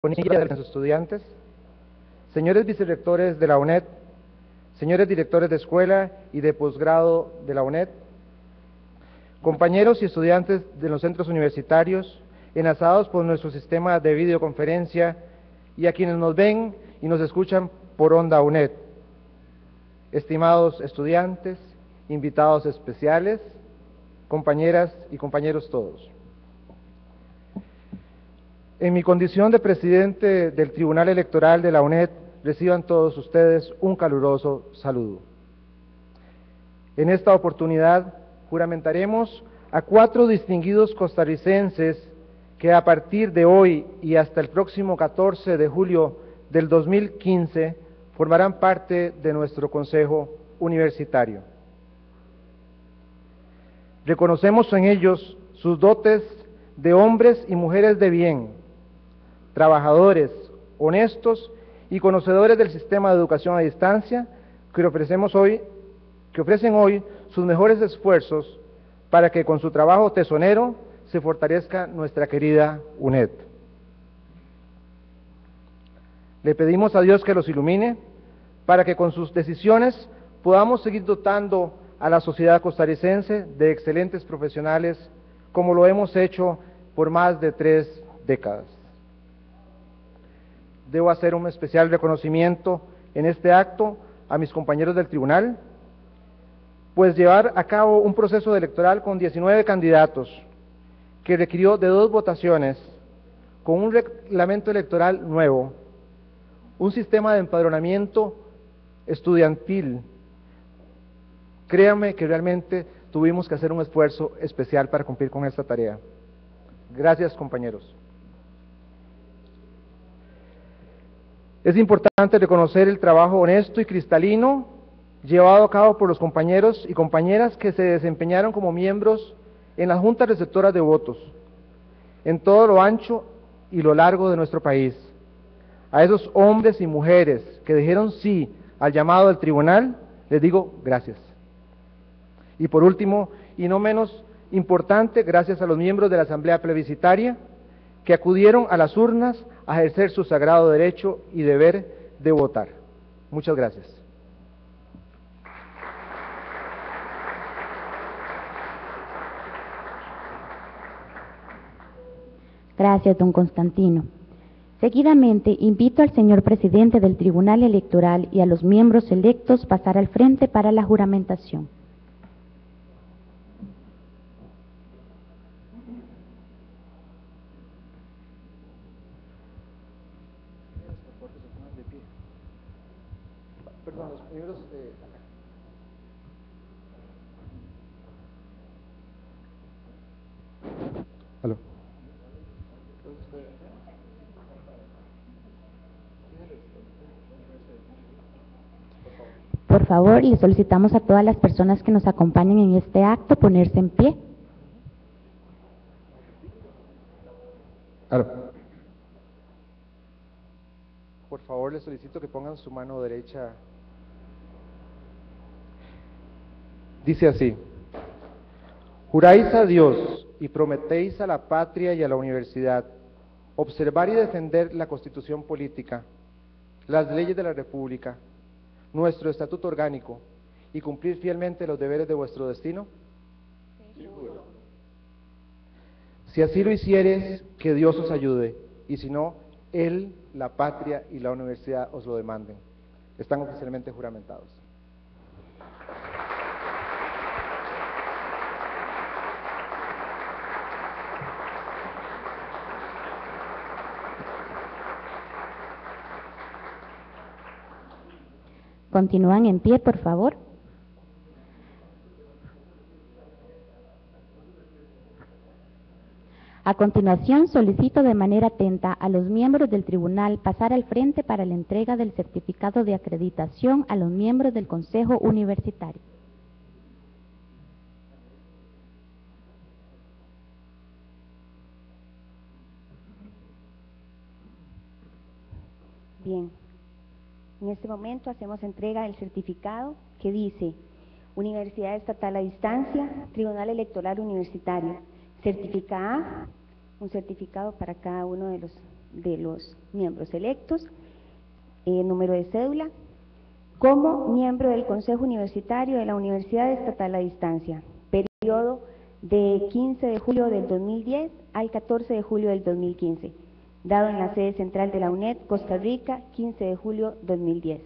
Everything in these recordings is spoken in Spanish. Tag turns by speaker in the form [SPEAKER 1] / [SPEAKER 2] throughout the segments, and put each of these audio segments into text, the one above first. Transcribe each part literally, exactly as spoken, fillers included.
[SPEAKER 1] Bonilla de los estudiantes, señores vicerrectores de la U N E D, señores directores de escuela y de posgrado de la U N E D, compañeros y estudiantes de los centros universitarios, enlazados por nuestro sistema de videoconferencia, y a quienes nos ven y nos escuchan por Onda U N E D, estimados estudiantes, invitados especiales, compañeras y compañeros todos. En mi condición de presidente del Tribunal Electoral de la U N E D, reciban todos ustedes un caluroso saludo. En esta oportunidad juramentaremos a cuatro distinguidos costarricenses que a partir de hoy y hasta el próximo catorce de julio del dos mil quince formarán parte de nuestro Consejo Universitario. Reconocemos en ellos sus dotes de hombres y mujeres de bien, trabajadores, honestos y conocedores del sistema de educación a distancia que ofrecemos hoy, que ofrecen hoy sus mejores esfuerzos para que con su trabajo tesonero se fortalezca nuestra querida U N E D. Le pedimos a Dios que los ilumine para que con sus decisiones podamos seguir dotando a la sociedad costarricense de excelentes profesionales como lo hemos hecho por más de tres décadas. Debo hacer un especial reconocimiento en este acto a mis compañeros del tribunal, pues llevar a cabo un proceso electoral con diecinueve candidatos, que requirió de dos votaciones, con un reglamento electoral nuevo, un sistema de empadronamiento estudiantil. Créanme que realmente tuvimos que hacer un esfuerzo especial para cumplir con esta tarea. Gracias, compañeros. Es importante reconocer el trabajo honesto y cristalino llevado a cabo por los compañeros y compañeras que se desempeñaron como miembros en las juntas receptoras de votos, en todo lo ancho y lo largo de nuestro país. A esos hombres y mujeres que dijeron sí al llamado del tribunal, les digo gracias. Y por último, y no menos importante, gracias a los miembros de la Asamblea Plebiscitaria que acudieron a las urnas a ejercer su sagrado derecho y deber de votar. Muchas gracias.
[SPEAKER 2] Gracias, don Constantino. Seguidamente, invito al señor presidente del Tribunal Electoral y a los miembros electos a pasar al frente para la juramentación.
[SPEAKER 1] Perdón, los miembros de... Aló.
[SPEAKER 2] Por favor, le solicitamos a todas las personas que nos acompañen en este acto ponerse en pie.
[SPEAKER 1] Aló. Por favor, les solicito que pongan su mano derecha. Dice así: juráis a Dios y prometéis a la patria y a la universidad observar y defender la Constitución política, las leyes de la República, nuestro estatuto orgánico y cumplir fielmente los deberes de vuestro destino. Sí, juro. Si así lo hicieres, que Dios os ayude, y si no, Él, la patria y la universidad os lo demanden. Están oficialmente juramentados.
[SPEAKER 2] Continúan en pie, por favor. A continuación, solicito de manera atenta a los miembros del tribunal pasar al frente para la entrega del certificado de acreditación a los miembros del Consejo Universitario.
[SPEAKER 3] Bien. En este momento hacemos entrega del certificado que dice Universidad Estatal a Distancia, Tribunal Electoral Universitario. Certifica A, un certificado para cada uno de los de los miembros electos, eh, número de cédula, como miembro del Consejo Universitario de la Universidad Estatal a Distancia, periodo de quince de julio del dos mil diez al catorce de julio del dos mil quince, dado en la sede central de la UNED, Costa Rica, quince de julio dos mil diez.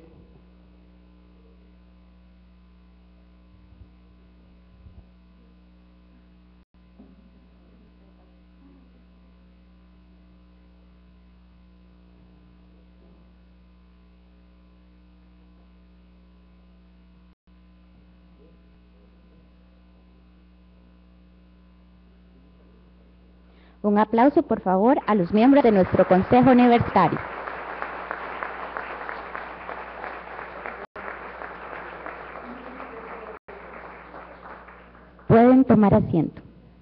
[SPEAKER 2] Un aplauso, por favor, a los miembros de nuestro Consejo Universitario. Pueden tomar asiento.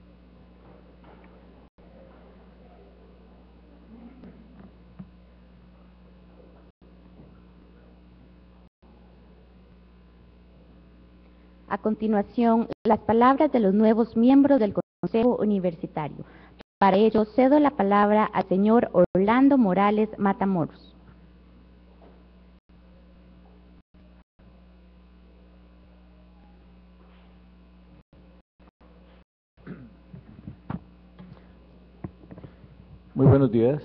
[SPEAKER 2] A continuación, las palabras de los nuevos miembros del Consejo Universitario. Para ello, cedo la palabra al señor Orlando Morales Matamoros.
[SPEAKER 4] Muy buenos días.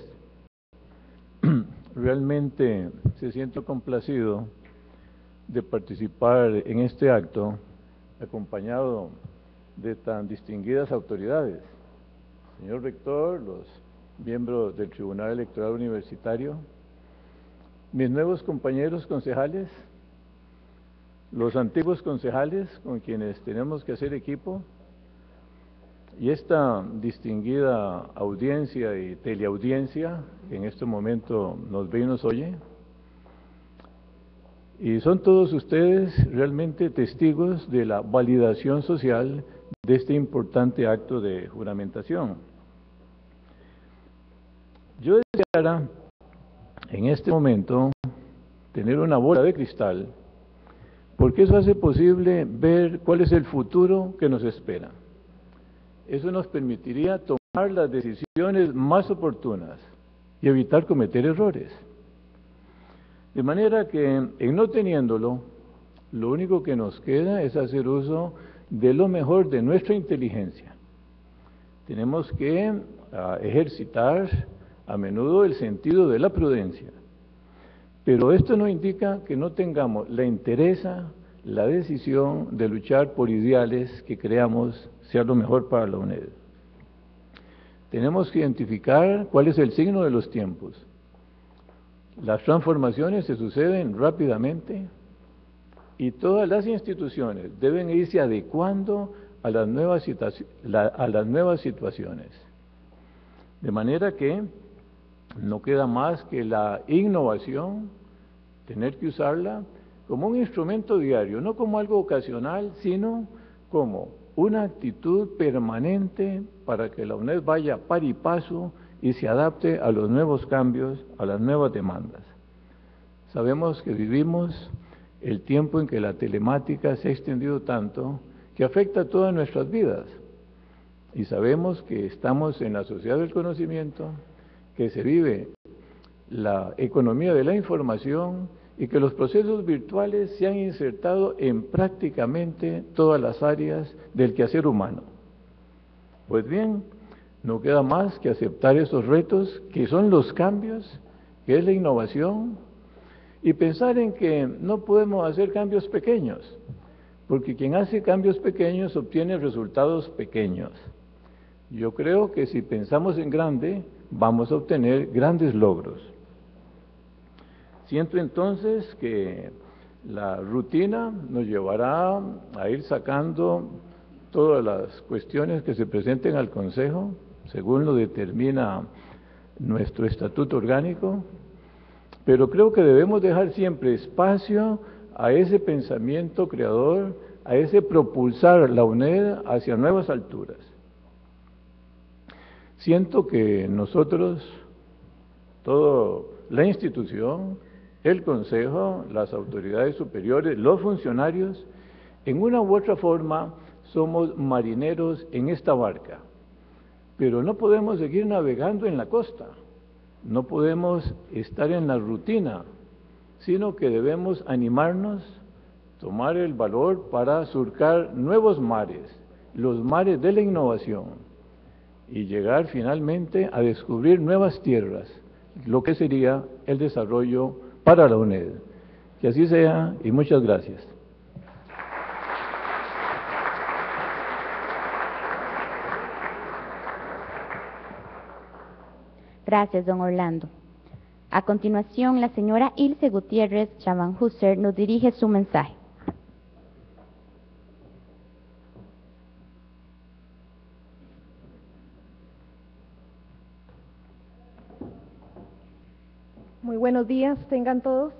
[SPEAKER 4] Realmente se siento complacido de participar en este acto acompañado de tan distinguidas autoridades. Señor Rector, los miembros del Tribunal Electoral Universitario, mis nuevos compañeros concejales, los antiguos concejales con quienes tenemos que hacer equipo, y esta distinguida audiencia y teleaudiencia que en este momento nos ve y nos oye. Y son todos ustedes realmente testigos de la validación social de este importante acto de juramentación. Yo deseara en este momento tener una bola de cristal, porque eso hace posible ver cuál es el futuro que nos espera. Eso nos permitiría tomar las decisiones más oportunas y evitar cometer errores. De manera que, en no teniéndolo, lo único que nos queda es hacer uso de lo mejor de nuestra inteligencia. Tenemos que uh, ejercitar a menudo el sentido de la prudencia. Pero esto no indica que no tengamos la entereza, la decisión de luchar por ideales que creamos sea lo mejor para la UNED. Tenemos que identificar cuál es el signo de los tiempos. Las transformaciones se suceden rápidamente y todas las instituciones deben irse adecuando a las nuevas, la, a las nuevas situaciones. De manera que no queda más que la innovación, tener que usarla como un instrumento diario, no como algo ocasional, sino como una actitud permanente para que la UNED vaya par y paso y se adapte a los nuevos cambios, a las nuevas demandas. Sabemos que vivimos el tiempo en que la telemática se ha extendido tanto que afecta a todas nuestras vidas. Y sabemos que estamos en la sociedad del conocimiento, que se vive la economía de la información y que los procesos virtuales se han insertado en prácticamente todas las áreas del quehacer humano. Pues bien, no queda más que aceptar esos retos que son los cambios, que es la innovación, y pensar en que no podemos hacer cambios pequeños, porque quien hace cambios pequeños obtiene resultados pequeños. Yo creo que si pensamos en grande, vamos a obtener grandes logros. Siento entonces que la rutina nos llevará a ir sacando todas las cuestiones que se presenten al Consejo, según lo determina nuestro estatuto orgánico, pero creo que debemos dejar siempre espacio a ese pensamiento creador, a ese propulsar la UNED hacia nuevas alturas. Siento que nosotros, toda la institución, el Consejo, las autoridades superiores, los funcionarios, en una u otra forma somos marineros en esta barca, pero no podemos seguir navegando en la costa. No podemos estar en la rutina, sino que debemos animarnos, tomar el valor para surcar nuevos mares, los mares de la innovación, y llegar finalmente a descubrir nuevas tierras, lo que sería el desarrollo para la UNED. Que así sea, y muchas gracias.
[SPEAKER 2] Gracias, don Orlando. A continuación, la señora Ilse Gutiérrez Chavanhuser nos dirige su mensaje.
[SPEAKER 5] Muy buenos días, tengan todos.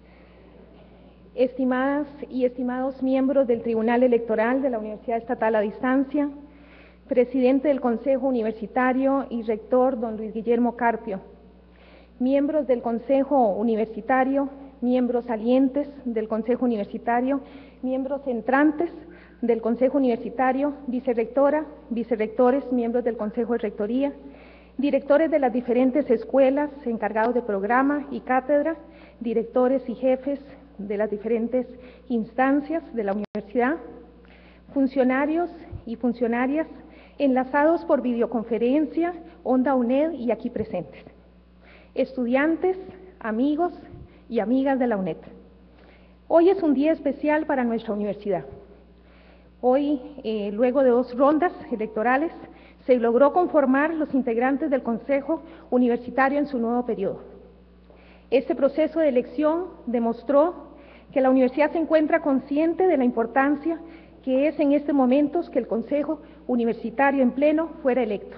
[SPEAKER 5] Estimadas y estimados miembros del Tribunal Electoral de la Universidad Estatal a Distancia, presidente del Consejo Universitario y rector don Luis Guillermo Carpio, miembros del Consejo Universitario, miembros salientes del Consejo Universitario, miembros entrantes del Consejo Universitario, vicerrectora, vicerrectores, miembros del Consejo de Rectoría, directores de las diferentes escuelas, encargados de programa y cátedra, directores y jefes de las diferentes instancias de la universidad, funcionarios y funcionarias enlazados por videoconferencia, Onda UNED y aquí presentes, estudiantes, amigos y amigas de la UNED. Hoy es un día especial para nuestra universidad. Hoy, eh, luego de dos rondas electorales, se logró conformar los integrantes del Consejo Universitario en su nuevo periodo. Este proceso de elección demostró que la universidad se encuentra consciente de la importancia que es en este momento que el Consejo Universitario en pleno fuera electo.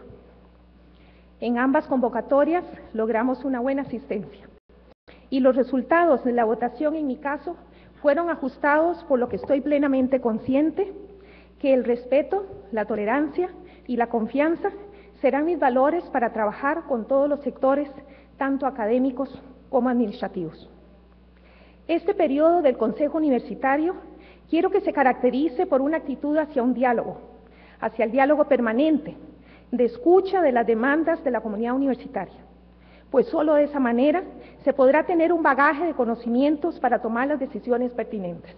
[SPEAKER 5] En ambas convocatorias logramos una buena asistencia y los resultados de la votación en mi caso fueron ajustados, por lo que estoy plenamente consciente que el respeto, la tolerancia y la confianza serán mis valores para trabajar con todos los sectores, tanto académicos como administrativos. Este periodo del Consejo Universitario quiero que se caracterice por una actitud hacia un diálogo, hacia el diálogo permanente, de escucha de las demandas de la comunidad universitaria, pues solo de esa manera se podrá tener un bagaje de conocimientos para tomar las decisiones pertinentes.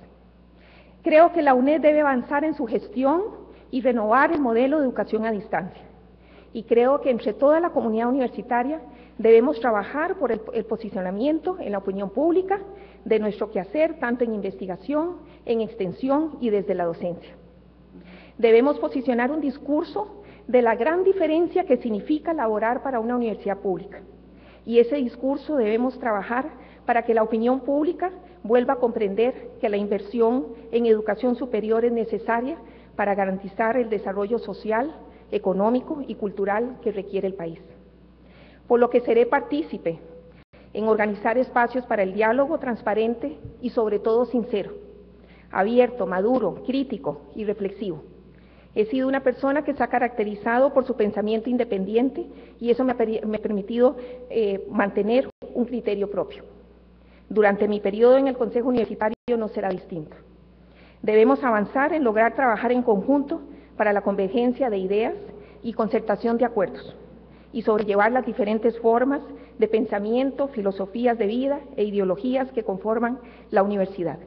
[SPEAKER 5] Creo que la UNED debe avanzar en su gestión y renovar el modelo de educación a distancia. Y creo que entre toda la comunidad universitaria debemos trabajar por el, el posicionamiento en la opinión pública de nuestro quehacer, tanto en investigación, en extensión y desde la docencia. Debemos posicionar un discurso de la gran diferencia que significa laborar para una universidad pública. Y ese discurso debemos trabajar para que la opinión pública vuelva a comprender que la inversión en educación superior es necesaria para garantizar el desarrollo social, económico y cultural que requiere el país. Por lo que seré partícipe en organizar espacios para el diálogo transparente y sobre todo sincero, abierto, maduro, crítico y reflexivo. He sido una persona que se ha caracterizado por su pensamiento independiente y eso me ha, me ha permitido eh, mantener un criterio propio. Durante mi periodo en el Consejo Universitario no será distinto. Debemos avanzar en lograr trabajar en conjunto para la convergencia de ideas y concertación de acuerdos, y sobrellevar las diferentes formas de pensamiento, filosofías de vida e ideologías que conforman la universidad.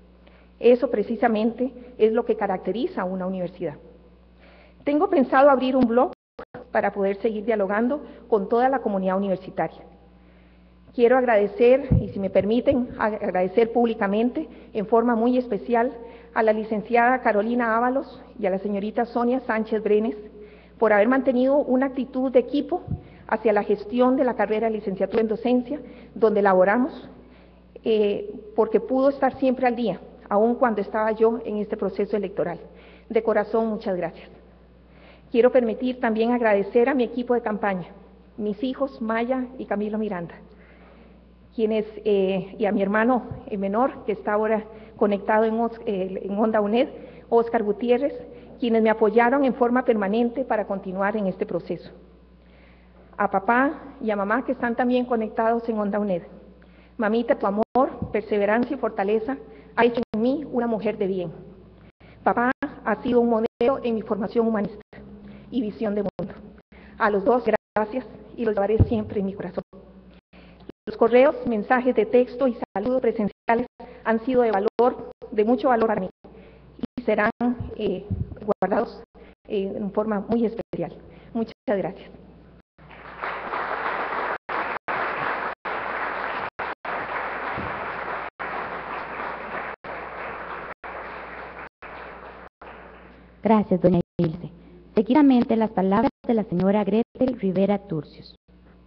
[SPEAKER 5] Eso precisamente es lo que caracteriza a una universidad. Tengo pensado abrir un blog para poder seguir dialogando con toda la comunidad universitaria. Quiero agradecer, y si me permiten, agradecer públicamente, en forma muy especial, a la licenciada Carolina Ábalos y a la señorita Sonia Sánchez Brenes, por haber mantenido una actitud de equipo hacia la gestión de la carrera de licenciatura en docencia, donde laboramos, eh, porque pudo estar siempre al día, aun cuando estaba yo en este proceso electoral. De corazón, muchas gracias. Quiero permitir también agradecer a mi equipo de campaña, mis hijos Maya y Camilo Miranda, quienes, eh, y a mi hermano eh, menor, que está ahora conectado en, eh, en Onda UNED, Óscar Gutiérrez, quienes me apoyaron en forma permanente para continuar en este proceso. A papá y a mamá que están también conectados en Onda UNED. Mamita, tu amor, perseverancia y fortaleza ha hecho en mí una mujer de bien. Papá ha sido un modelo en mi formación humanista y visión de mundo. A los dos, gracias, y los llevaré siempre en mi corazón. Los correos, mensajes de texto y saludos presenciales han sido de valor, de mucho valor para mí, y serán eh, guardados eh, en forma muy especial. Muchas gracias.
[SPEAKER 2] Gracias, doña Ilse. Seguidamente, las palabras de la señora Gretel Rivera Turcios.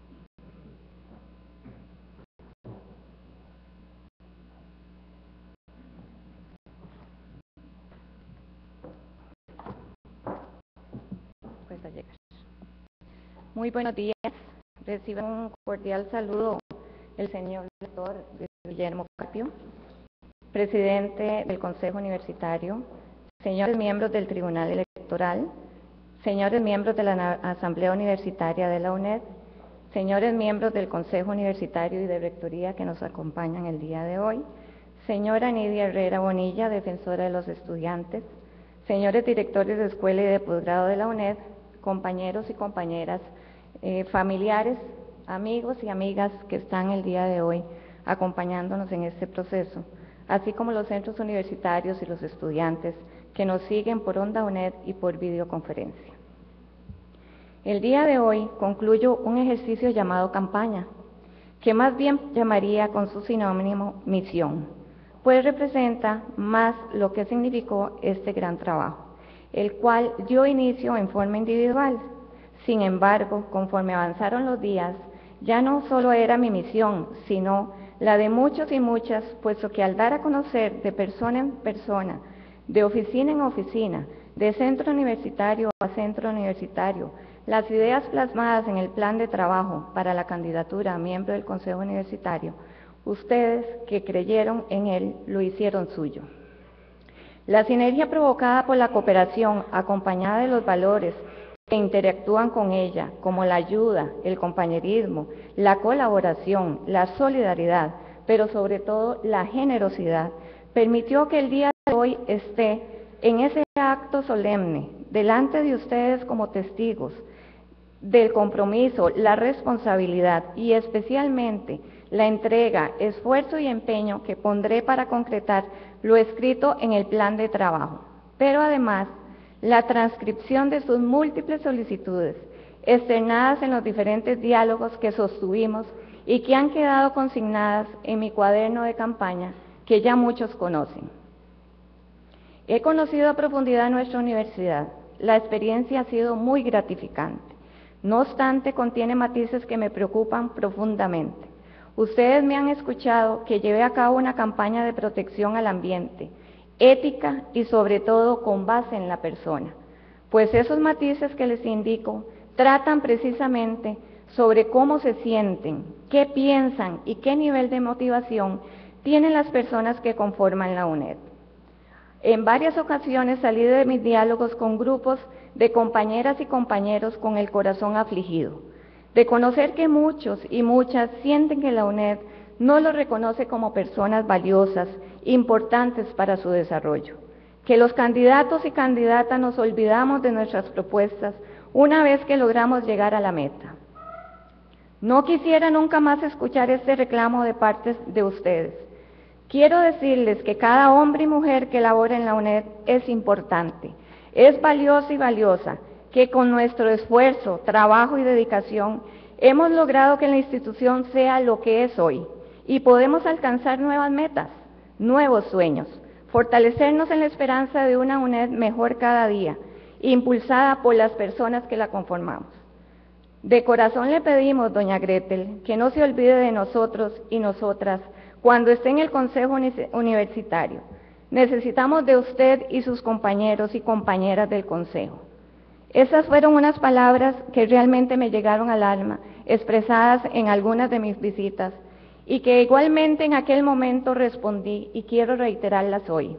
[SPEAKER 6] Pues a llegar. Muy buenos días. Reciban un cordial saludo el señor doctor Guillermo Carpio, presidente del Consejo Universitario, señores miembros del Tribunal Electoral, señores miembros de la Asamblea Universitaria de la UNED, señores miembros del Consejo Universitario y de Rectoría que nos acompañan el día de hoy, señora Nidia Herrera Bonilla, defensora de los estudiantes, señores directores de escuela y de posgrado de la UNED, compañeros y compañeras, eh, familiares, amigos y amigas que están el día de hoy acompañándonos en este proceso, así como los centros universitarios y los estudiantes que nos siguen por Onda UNED y por videoconferencia. El día de hoy concluyo un ejercicio llamado campaña, que más bien llamaría con su sinónimo misión, pues representa más lo que significó este gran trabajo, el cual dio inicio en forma individual. Sin embargo, conforme avanzaron los días, ya no solo era mi misión, sino la de muchos y muchas, puesto que al dar a conocer de persona en persona, de oficina en oficina, de centro universitario a centro universitario, las ideas plasmadas en el plan de trabajo para la candidatura a miembro del Consejo Universitario, ustedes que creyeron en él lo hicieron suyo. La sinergia provocada por la cooperación, acompañada de los valores que interactúan con ella, como la ayuda, el compañerismo, la colaboración, la solidaridad, pero sobre todo la generosidad, permitió que el día de hoy esté en ese acto solemne, delante de ustedes como testigos del compromiso, la responsabilidad y especialmente la entrega, esfuerzo y empeño que pondré para concretar lo escrito en el plan de trabajo, pero además la transcripción de sus múltiples solicitudes, externadas en los diferentes diálogos que sostuvimos y que han quedado consignadas en mi cuaderno de campaña, que ya muchos conocen. He conocido a profundidad nuestra universidad. La experiencia ha sido muy gratificante. No obstante, contiene matices que me preocupan profundamente. Ustedes me han escuchado que llevé a cabo una campaña de protección al ambiente, ética y sobre todo con base en la persona, pues esos matices que les indico tratan precisamente sobre cómo se sienten, qué piensan y qué nivel de motivación tienen las personas que conforman la UNED. En varias ocasiones salí de mis diálogos con grupos de compañeras y compañeros con el corazón afligido, de conocer que muchos y muchas sienten que la UNED no los reconoce como personas valiosas, importantes para su desarrollo, que los candidatos y candidatas nos olvidamos de nuestras propuestas una vez que logramos llegar a la meta. No quisiera nunca más escuchar este reclamo de parte de ustedes. Quiero decirles que cada hombre y mujer que labora en la UNED es importante, es valiosa y valiosa, que con nuestro esfuerzo, trabajo y dedicación hemos logrado que la institución sea lo que es hoy y podemos alcanzar nuevas metas, nuevos sueños, fortalecernos en la esperanza de una UNED mejor cada día, impulsada por las personas que la conformamos. De corazón le pedimos, doña Gretel, que no se olvide de nosotros y nosotras cuando esté en el Consejo Universitario. Necesitamos de usted y sus compañeros y compañeras del Consejo. Esas fueron unas palabras que realmente me llegaron al alma, expresadas en algunas de mis visitas, y que igualmente en aquel momento respondí y quiero reiterarlas hoy.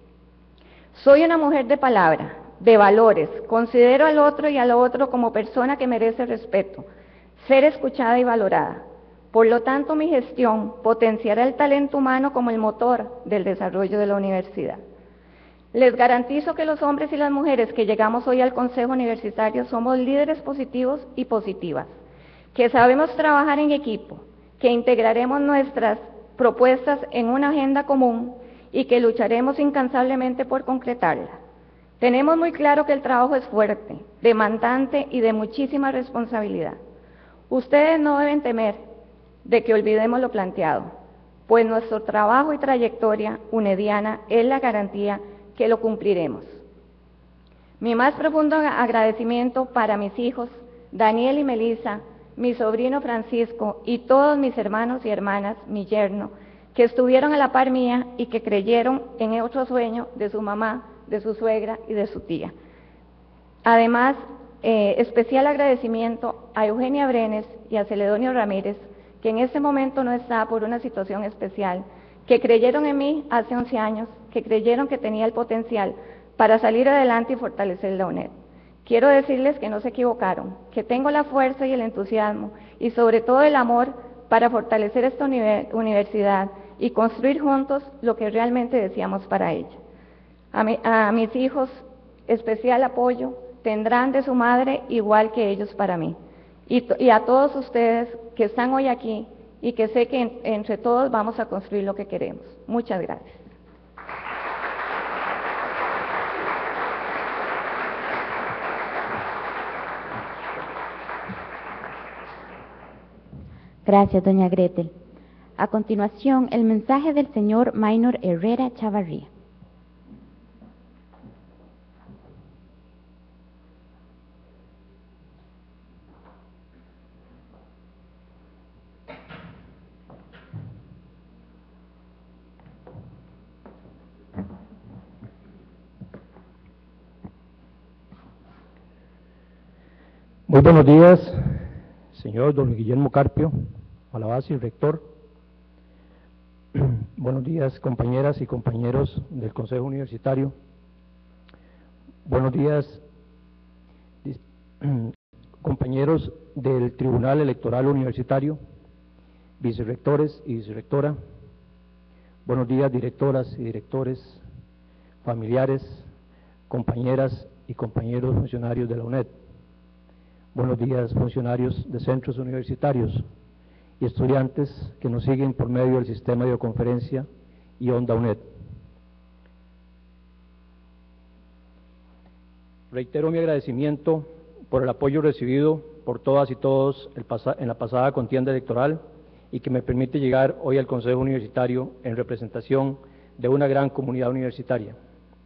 [SPEAKER 6] Soy una mujer de palabra, de valores, considero al otro y al otro como persona que merece respeto, ser escuchada y valorada. Por lo tanto, mi gestión potenciará el talento humano como el motor del desarrollo de la universidad. Les garantizo que los hombres y las mujeres que llegamos hoy al Consejo Universitario somos líderes positivos y positivas, que sabemos trabajar en equipo, que integraremos nuestras propuestas en una agenda común y que lucharemos incansablemente por concretarla. Tenemos muy claro que el trabajo es fuerte, demandante y de muchísima responsabilidad. Ustedes no deben temer de que olvidemos lo planteado, pues nuestro trabajo y trayectoria unediana es la garantía que lo cumpliremos. Mi más profundo agradecimiento para mis hijos, Daniel y Melissa, mi sobrino Francisco y todos mis hermanos y hermanas, mi yerno, que estuvieron a la par mía y que creyeron en otro sueño de su mamá, de su suegra y de su tía. Además, eh, especial agradecimiento a Eugenia Brenes y a Celedonio Ramírez, que en este momento no está por una situación especial, que creyeron en mí hace once años, que creyeron que tenía el potencial para salir adelante y fortalecer la UNED. Quiero decirles que no se equivocaron, que tengo la fuerza y el entusiasmo y sobre todo el amor para fortalecer esta universidad y construir juntos lo que realmente deseamos para ella. A, mi, a mis hijos, especial apoyo tendrán de su madre igual que ellos para mí. Y, y a todos ustedes que están hoy aquí y que sé que en, entre todos vamos a construir lo que queremos. Muchas gracias.
[SPEAKER 2] Gracias, doña Gretel. A continuación, el mensaje del señor Maynor Herrera Chavarría.
[SPEAKER 7] Muy buenos días, señor don Guillermo Carpio, Malabasi, rector. Buenos días, compañeras y compañeros del Consejo Universitario. Buenos días, compañeros del Tribunal Electoral Universitario, vicerrectores y vicerrectora. Buenos días, directoras y directores, familiares, compañeras y compañeros funcionarios de la UNED. Buenos días, funcionarios de centros universitarios y estudiantes que nos siguen por medio del sistema de videoconferencia y Onda UNED. Reitero mi agradecimiento por el apoyo recibido por todas y todos el en la pasada contienda electoral y que me permite llegar hoy al Consejo Universitario en representación de una gran comunidad universitaria.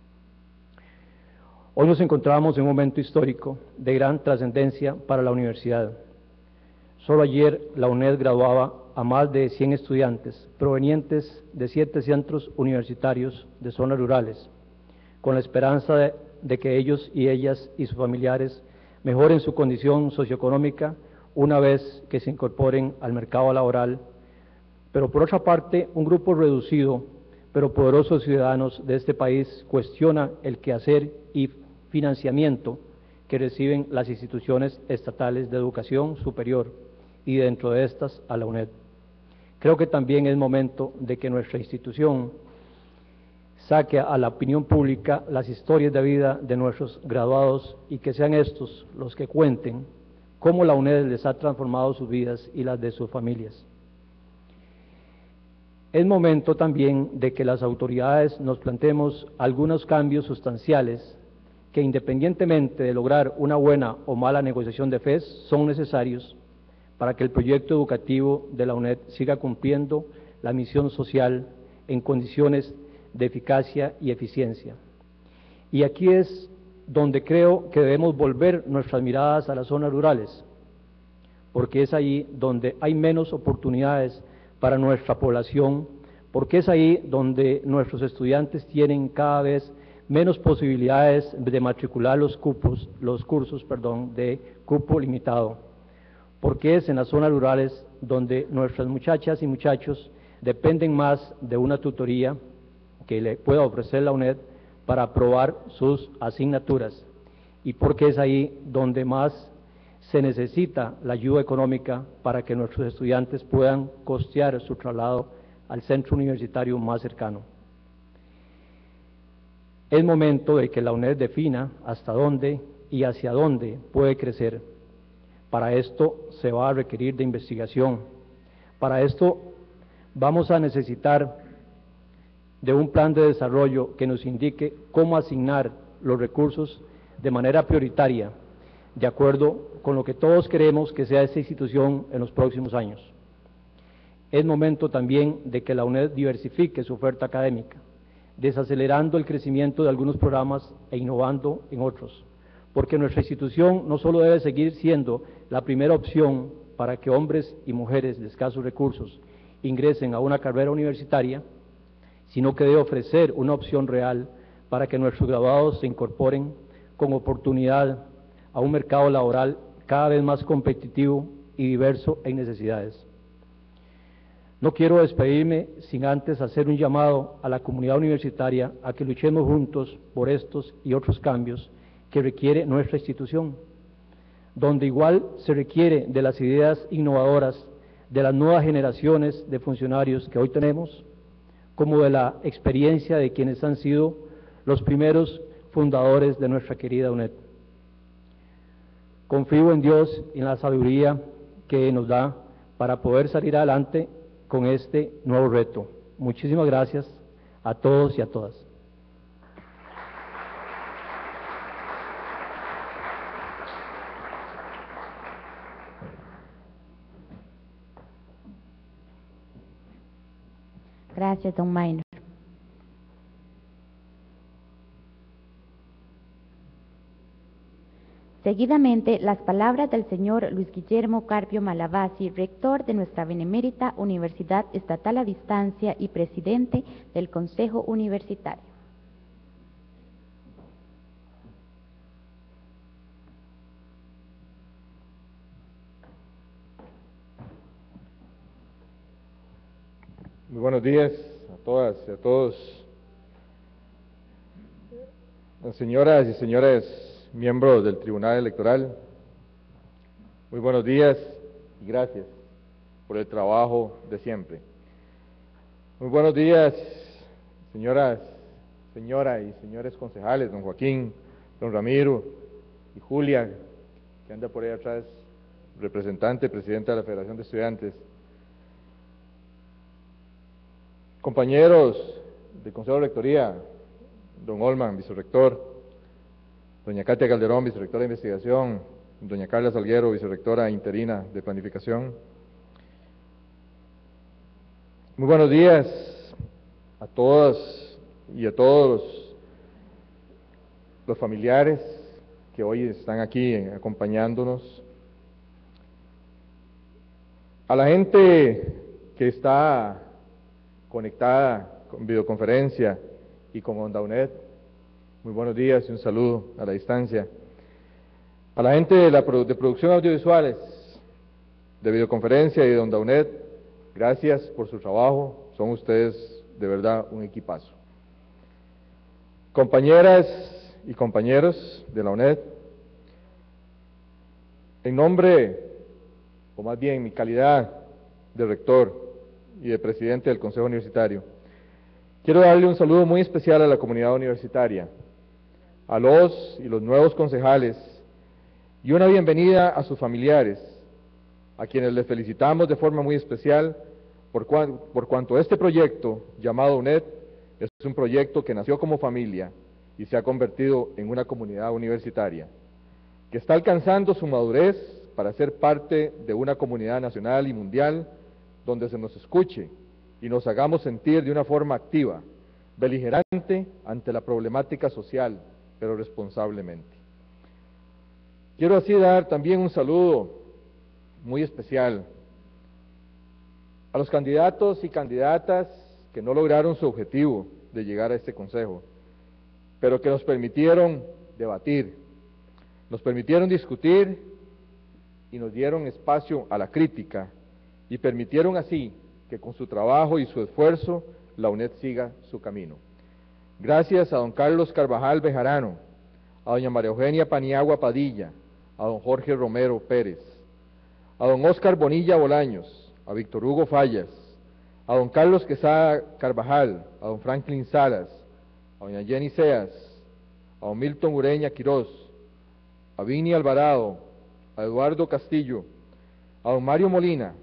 [SPEAKER 7] Hoy nos encontramos en un momento histórico de gran trascendencia para la universidad. Solo ayer la UNED graduaba a más de cien estudiantes provenientes de siete centros universitarios de zonas rurales, con la esperanza de, de que ellos y ellas y sus familiares mejoren su condición socioeconómica una vez que se incorporen al mercado laboral. Pero por otra parte, un grupo reducido pero poderosos ciudadanos de este país cuestiona el quehacer y financiamiento que reciben las instituciones estatales de educación superior y dentro de estas a la UNED. Creo que también es momento de que nuestra institución saque a la opinión pública las historias de vida de nuestros graduados y que sean estos los que cuenten cómo la UNED les ha transformado sus vidas y las de sus familias. Es momento también de que las autoridades nos planteemos algunos cambios sustanciales que independientemente de lograr una buena o mala negociación de F E S, son necesarios para que el proyecto educativo de la UNED siga cumpliendo la misión social en condiciones de eficacia y eficiencia. Y aquí es donde creo que debemos volver nuestras miradas a las zonas rurales, porque es ahí donde hay menos oportunidades para nuestra población, porque es ahí donde nuestros estudiantes tienen cada vez menos posibilidades de matricular los cupos, los cursos, perdón, de cupo limitado, porque es en las zonas rurales donde nuestras muchachas y muchachos dependen más de una tutoría que le pueda ofrecer la UNED para aprobar sus asignaturas, y porque es ahí donde más se necesita la ayuda económica para que nuestros estudiantes puedan costear su traslado al centro universitario más cercano. Es momento de que la UNED defina hasta dónde y hacia dónde puede crecer. Para esto se va a requerir de investigación, Para esto vamos a necesitar de un plan de desarrollo que nos indique cómo asignar los recursos de manera prioritaria, de acuerdo con lo que todos queremos que sea esta institución en los próximos años. Es momento también de que la UNED diversifique su oferta académica, desacelerando el crecimiento de algunos programas e innovando en otros, porque nuestra institución no solo debe seguir siendo la primera opción para que hombres y mujeres de escasos recursos ingresen a una carrera universitaria, sino que debe ofrecer una opción real para que nuestros graduados se incorporen con oportunidad a un mercado laboral cada vez más competitivo y diverso en necesidades. No quiero despedirme sin antes hacer un llamado a la comunidad universitaria a que luchemos juntos por estos y otros cambios que requiere nuestra institución, donde igual se requiere de las ideas innovadoras de las nuevas generaciones de funcionarios que hoy tenemos, como de la experiencia de quienes han sido los primeros fundadores de nuestra querida UNED. Confío en Dios y en la sabiduría que nos da para poder salir adelante con este nuevo reto. Muchísimas gracias a todos y a todas.
[SPEAKER 2] Gracias, don Maynor. Seguidamente, las palabras del señor Luis Guillermo Carpio Malavasi, rector de nuestra benemérita Universidad Estatal a Distancia y presidente del Consejo Universitario.
[SPEAKER 8] Muy buenos días a todas y a todos. Señoras y señores miembros del Tribunal Electoral, muy buenos días y gracias por el trabajo de siempre. Muy buenos días, señoras, señora y señores concejales, don Joaquín, don Ramiro y Julia, que anda por ahí atrás, representante, presidenta de la Federación de Estudiantes. Compañeros del Consejo de Rectoría, don Olman, vicerrector, doña Katia Calderón, vicerrectora de Investigación, doña Carla Salguero, vicerrectora interina de Planificación. Muy buenos días a todas y a todos los, los familiares que hoy están aquí acompañándonos, a la gente que está conectada con videoconferencia y con Onda UNED, muy buenos días y un saludo a la distancia. A la gente de, la, de producción audiovisuales, de videoconferencia y de Onda UNED, gracias por su trabajo, son ustedes de verdad un equipazo. Compañeras y compañeros de la UNED, en nombre, o más bien en mi calidad de rector y de presidente del Consejo Universitario, quiero darle un saludo muy especial a la comunidad universitaria, a los y los nuevos concejales, y una bienvenida a sus familiares, a quienes les felicitamos de forma muy especial por, cuan, por cuanto este proyecto llamado UNED es un proyecto que nació como familia y se ha convertido en una comunidad universitaria, que está alcanzando su madurez para ser parte de una comunidad nacional y mundial donde se nos escuche y nos hagamos sentir de una forma activa, beligerante ante la problemática social, pero responsablemente. Quiero así dar también un saludo muy especial a los candidatos y candidatas que no lograron su objetivo de llegar a este consejo, pero que nos permitieron debatir, nos permitieron discutir y nos dieron espacio a la crítica y permitieron así que con su trabajo y su esfuerzo la UNED siga su camino. Gracias a don Carlos Carvajal Bejarano, a doña María Eugenia Paniagua Padilla, a don Jorge Romero Pérez, a don Óscar Bonilla Bolaños, a Víctor Hugo Fallas, a don Carlos Quesada Carvajal, a don Franklin Salas, a doña Jenny Seas, a don Milton Ureña Quirós, a Vini Alvarado, a Eduardo Castillo, a don Mario Molina,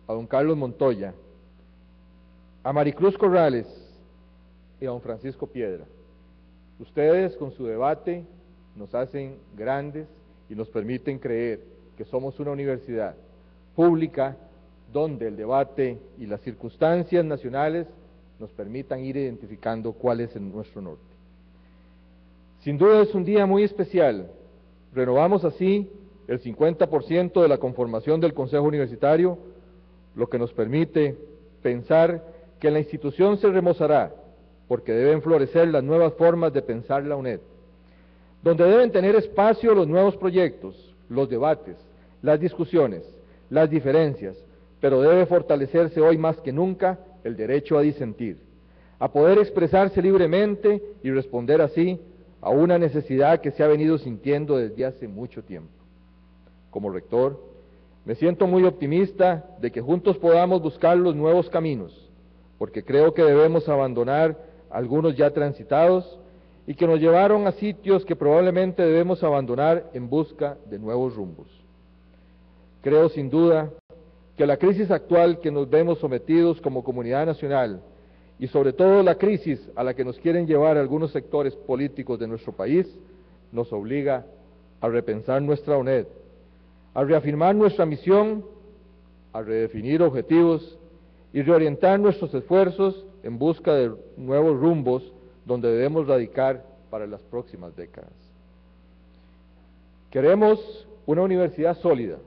[SPEAKER 8] a don Carlos Montoya, a Maricruz Corrales y a don Francisco Piedra. Ustedes con su debate nos hacen grandes y nos permiten creer que somos una universidad pública donde el debate y las circunstancias nacionales nos permitan ir identificando cuál es el nuestro norte. Sin duda es un día muy especial. Renovamos así el cincuenta por ciento de la conformación del Consejo Universitario, lo que nos permite pensar que la institución se remozará, porque deben florecer las nuevas formas de pensar la UNED, donde deben tener espacio los nuevos proyectos, los debates, las discusiones, las diferencias, pero debe fortalecerse hoy más que nunca el derecho a disentir, a poder expresarse libremente y responder así a una necesidad que se ha venido sintiendo desde hace mucho tiempo. Como rector, me siento muy optimista de que juntos podamos buscar los nuevos caminos, porque creo que debemos abandonar algunos ya transitados y que nos llevaron a sitios que probablemente debemos abandonar en busca de nuevos rumbos. Creo sin duda que la crisis actual que nos vemos sometidos como comunidad nacional y sobre todo la crisis a la que nos quieren llevar algunos sectores políticos de nuestro país, nos obliga a repensar nuestra UNED, a reafirmar nuestra misión, a redefinir objetivos y reorientar nuestros esfuerzos en busca de nuevos rumbos donde debemos radicar para las próximas décadas. Queremos una universidad sólida,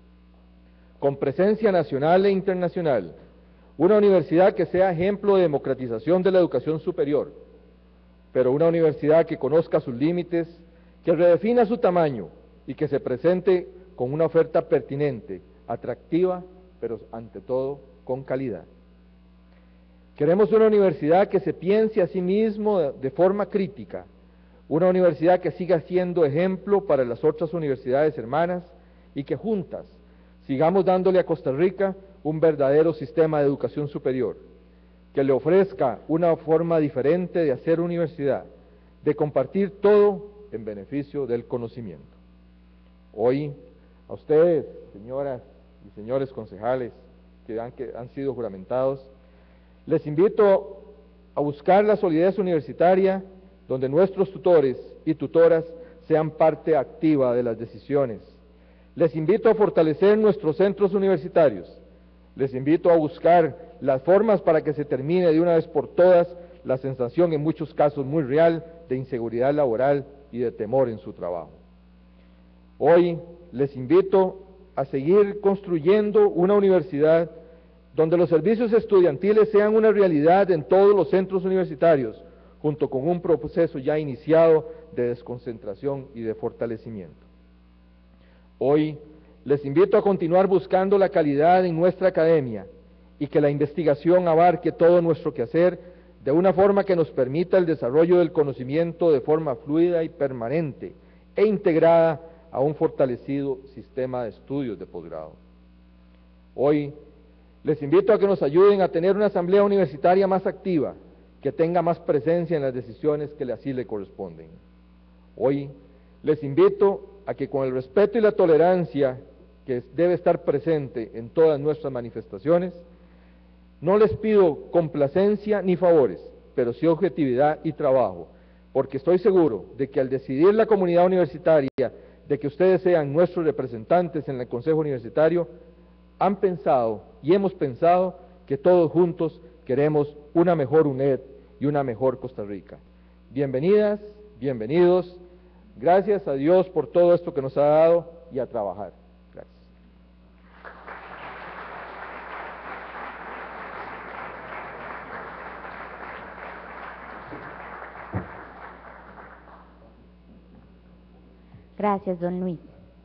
[SPEAKER 8] con presencia nacional e internacional, una universidad que sea ejemplo de democratización de la educación superior, pero una universidad que conozca sus límites, que redefina su tamaño y que se presente con una oferta pertinente, atractiva, pero ante todo con calidad. Queremos una universidad que se piense a sí mismo de, de forma crítica, una universidad que siga siendo ejemplo para las otras universidades hermanas y que juntas sigamos dándole a Costa Rica un verdadero sistema de educación superior, que le ofrezca una forma diferente de hacer universidad, de compartir todo en beneficio del conocimiento. Hoy, a ustedes, señoras y señores concejales que han, que han sido juramentados, les invito a buscar la solidez universitaria donde nuestros tutores y tutoras sean parte activa de las decisiones. Les invito a fortalecer nuestros centros universitarios. Les invito a buscar las formas para que se termine de una vez por todas la sensación, en muchos casos muy real, de inseguridad laboral y de temor en su trabajo. Hoy les invito a seguir construyendo una universidad donde los servicios estudiantiles sean una realidad en todos los centros universitarios, junto con un proceso ya iniciado de desconcentración y de fortalecimiento. Hoy les invito a continuar buscando la calidad en nuestra academia y que la investigación abarque todo nuestro quehacer de una forma que nos permita el desarrollo del conocimiento de forma fluida y permanente e integrada a un fortalecido sistema de estudios de posgrado. Hoy les invito a que nos ayuden a tener una asamblea universitaria más activa, que tenga más presencia en las decisiones que así le corresponden. Hoy les invito a que con el respeto y la tolerancia que debe estar presente en todas nuestras manifestaciones, no les pido complacencia ni favores, pero sí objetividad y trabajo, porque estoy seguro de que al decidir la comunidad universitaria de que ustedes sean nuestros representantes en el Consejo Universitario, han pensado y hemos pensado que todos juntos queremos una mejor UNED y una mejor Costa Rica. Bienvenidas, bienvenidos, gracias a Dios por todo esto que nos ha dado y a trabajar. Gracias.
[SPEAKER 2] Gracias, don Luis.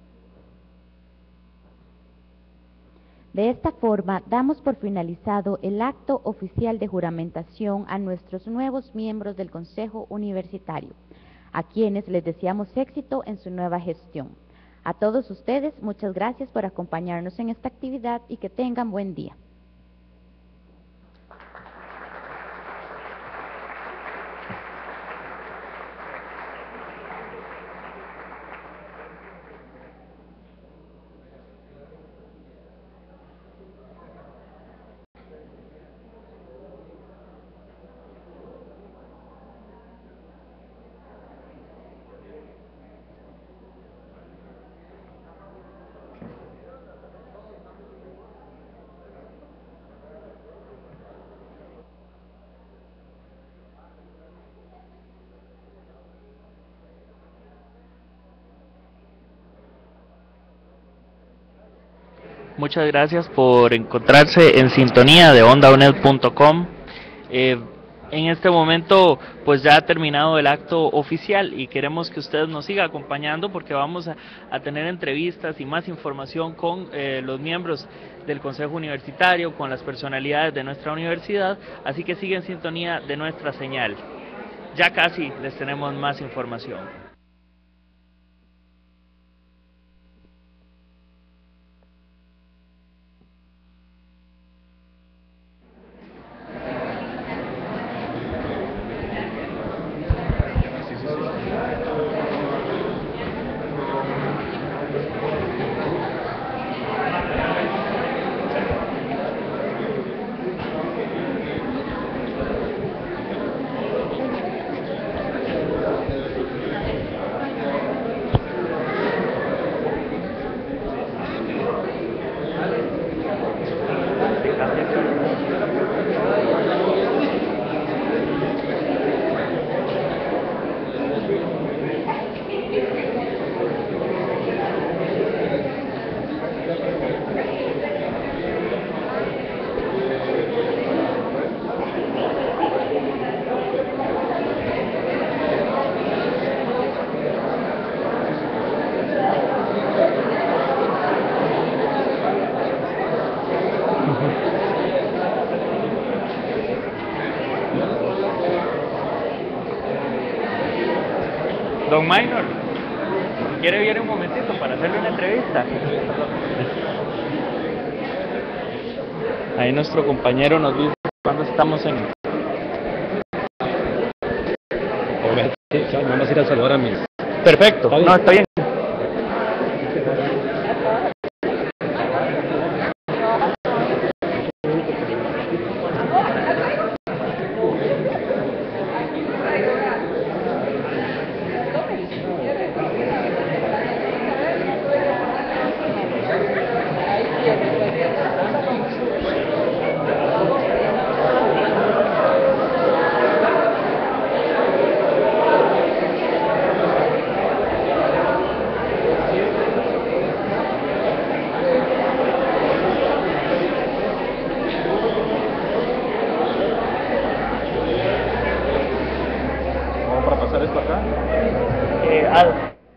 [SPEAKER 2] De esta forma, damos por finalizado el acto oficial de juramentación a nuestros nuevos miembros del Consejo Universitario, a quienes les deseamos éxito en su nueva gestión. A todos ustedes, muchas gracias por acompañarnos en esta actividad y que tengan buen día.
[SPEAKER 9] Muchas gracias por encontrarse en sintonía de onda uned punto com. Eh, en este momento pues ya ha terminado el acto oficial y queremos que usted nos siga acompañando porque vamos a, a tener entrevistas y más información con eh, los miembros del Consejo Universitario, con las personalidades de nuestra universidad, así que sigue en sintonía de nuestra señal. Ya casi les tenemos más información. Don Minor, ¿quiere venir un momentito para hacerle una entrevista? Ahí nuestro compañero nos dice cuándo estamos en...
[SPEAKER 7] Vamos a ir a saludar a mis...
[SPEAKER 9] Perfecto, no, está bien. Eh, Al.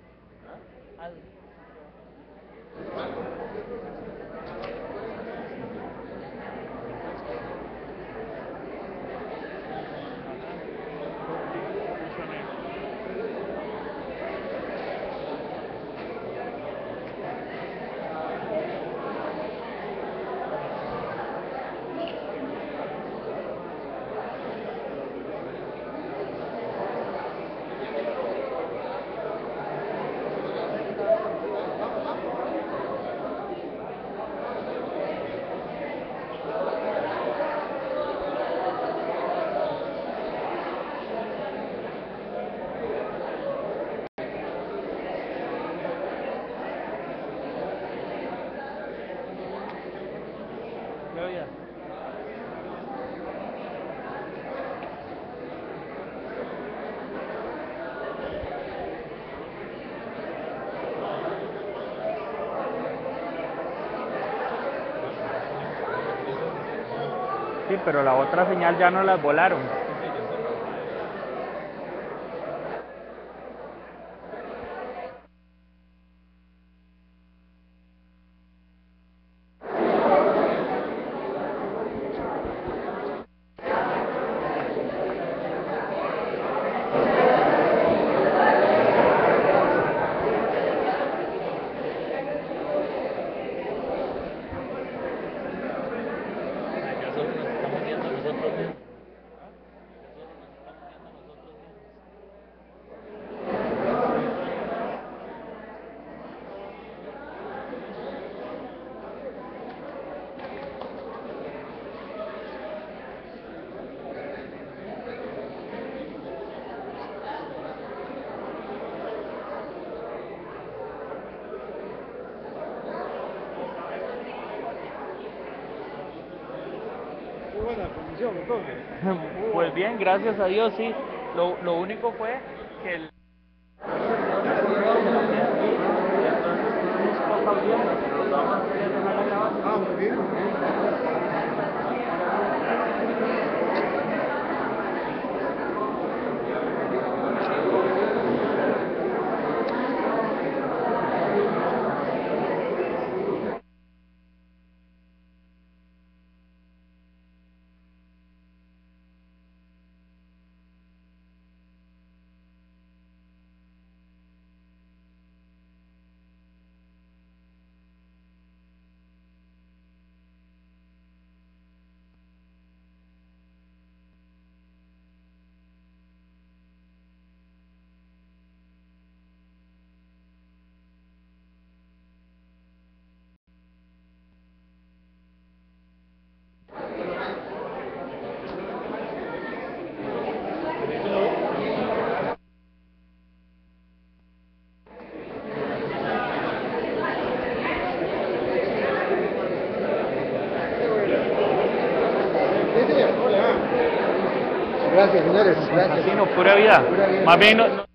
[SPEAKER 9] Sí, pero la otra señal ya no las volaron. Pues bien, gracias a Dios, sí. Lo, lo único fue que el... Entonces tuvimos poca audiencia, pero lo vamos a hacer en la grabación.
[SPEAKER 1] Gracias, señores. Gracias.
[SPEAKER 9] Sí, no, pura vida.
[SPEAKER 1] Pura vida.
[SPEAKER 9] Más bien, no, no.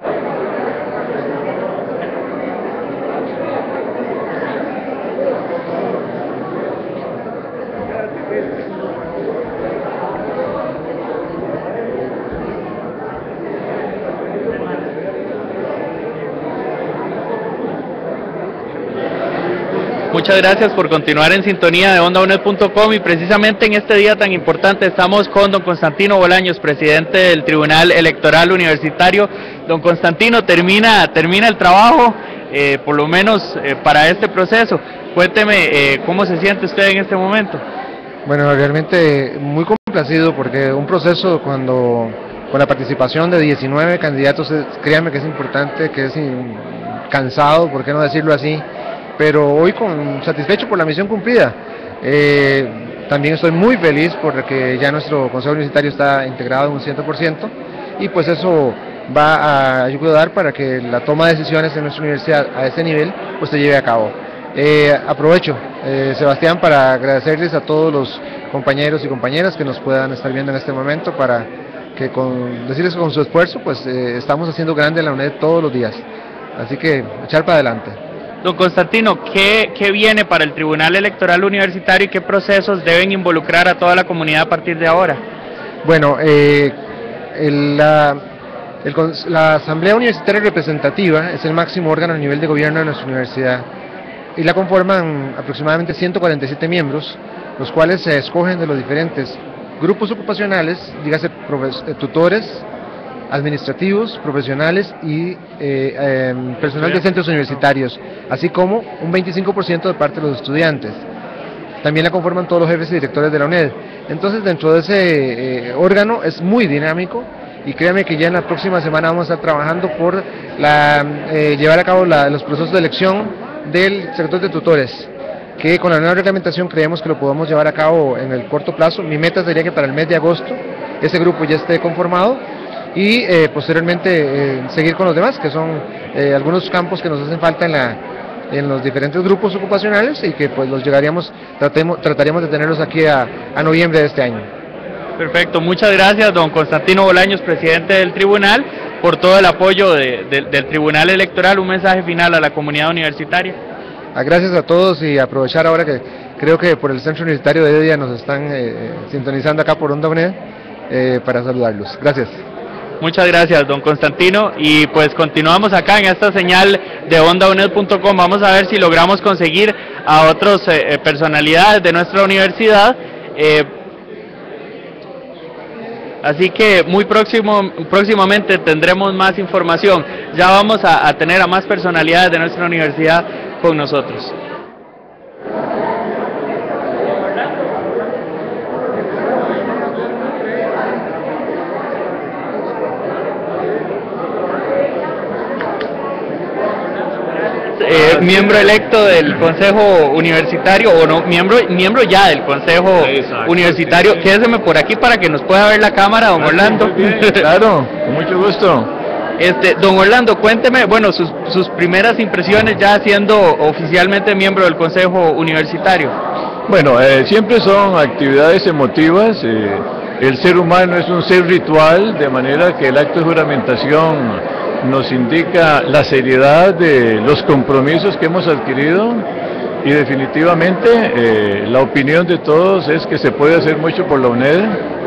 [SPEAKER 9] Muchas gracias por continuar en sintonía de onda u n e d punto com y precisamente en este día tan importante estamos con don Constantino Bolaños, presidente del Tribunal Electoral Universitario. Don Constantino, termina, termina el trabajo, eh, por lo menos eh, para este proceso. Cuénteme eh, cómo se siente usted en este momento.
[SPEAKER 1] Bueno, realmente muy complacido porque un proceso cuando con la participación de diecinueve candidatos, créanme que es importante, que es in, cansado, por qué no decirlo así, pero hoy con satisfecho por la misión cumplida. Eh, también estoy muy feliz porque ya nuestro Consejo Universitario está integrado en un cien por ciento y pues eso va a ayudar para que la toma de decisiones en nuestra universidad a ese nivel pues se lleve a cabo. Eh, aprovecho, eh, Sebastián, para agradecerles a todos los compañeros y compañeras que nos puedan estar viendo en este momento, para que con, decirles que con su esfuerzo pues eh, estamos haciendo grande la U N E D todos los días, así que echar para adelante.
[SPEAKER 9] Don Constantino, ¿qué, ¿qué viene para el Tribunal Electoral Universitario y qué procesos deben involucrar a toda la comunidad a partir de ahora?
[SPEAKER 1] Bueno, eh, el, la, el, la Asamblea Universitaria Representativa es el máximo órgano a nivel de gobierno de nuestra universidad y la conforman aproximadamente ciento cuarenta y siete miembros, los cuales se escogen de los diferentes grupos ocupacionales, dígase tutores, administrativos, profesionales y eh, eh, personal de centros universitarios, así como un veinticinco por ciento de parte de los estudiantes. También la conforman todos los jefes y directores de la U N E D. Entonces, dentro de ese eh, órgano es muy dinámico y créanme que ya en la próxima semana vamos a estar trabajando por la, eh, llevar a cabo la, los procesos de elección del sector de tutores, que con la nueva reglamentación creemos que lo podamos llevar a cabo en el corto plazo. Mi meta sería que para el mes de agosto ese grupo ya esté conformado y eh, posteriormente eh, seguir con los demás, que son eh, algunos campos que nos hacen falta en, la, en los diferentes grupos ocupacionales y que pues los llegaríamos, tratemos, trataríamos de tenerlos aquí a, a noviembre de este año.
[SPEAKER 9] Perfecto, muchas gracias don Constantino Bolaños, presidente del tribunal, por todo el apoyo de, de, del Tribunal Electoral. Un mensaje final a la comunidad universitaria.
[SPEAKER 1] Gracias a todos y aprovechar ahora que creo que por el Centro Universitario de Heredia nos están eh, sintonizando acá por Onda U N E D eh, para saludarlos. Gracias.
[SPEAKER 9] Muchas gracias, don Constantino, y pues continuamos acá en esta señal de onda u n e d punto com. Vamos a ver si logramos conseguir a otras eh, personalidades de nuestra universidad, eh, así que muy próximo, próximamente tendremos más información. Ya vamos a, a tener a más personalidades de nuestra universidad con nosotros. Eh, miembro electo del Consejo Universitario, o no, miembro miembro ya del Consejo Exacto, Universitario. Sí. Quédeseme por aquí para que nos pueda ver la cámara, don Orlando.
[SPEAKER 4] Claro, con mucho gusto.
[SPEAKER 9] Este, don Orlando, cuénteme, bueno, sus, sus primeras impresiones ya siendo oficialmente miembro del Consejo Universitario.
[SPEAKER 4] Bueno, eh, siempre son actividades emotivas. Eh, el ser humano es un ser ritual, de manera que el acto de juramentación nos indica la seriedad de los compromisos que hemos adquirido y definitivamente eh, la opinión de todos es que se puede hacer mucho por la UNED.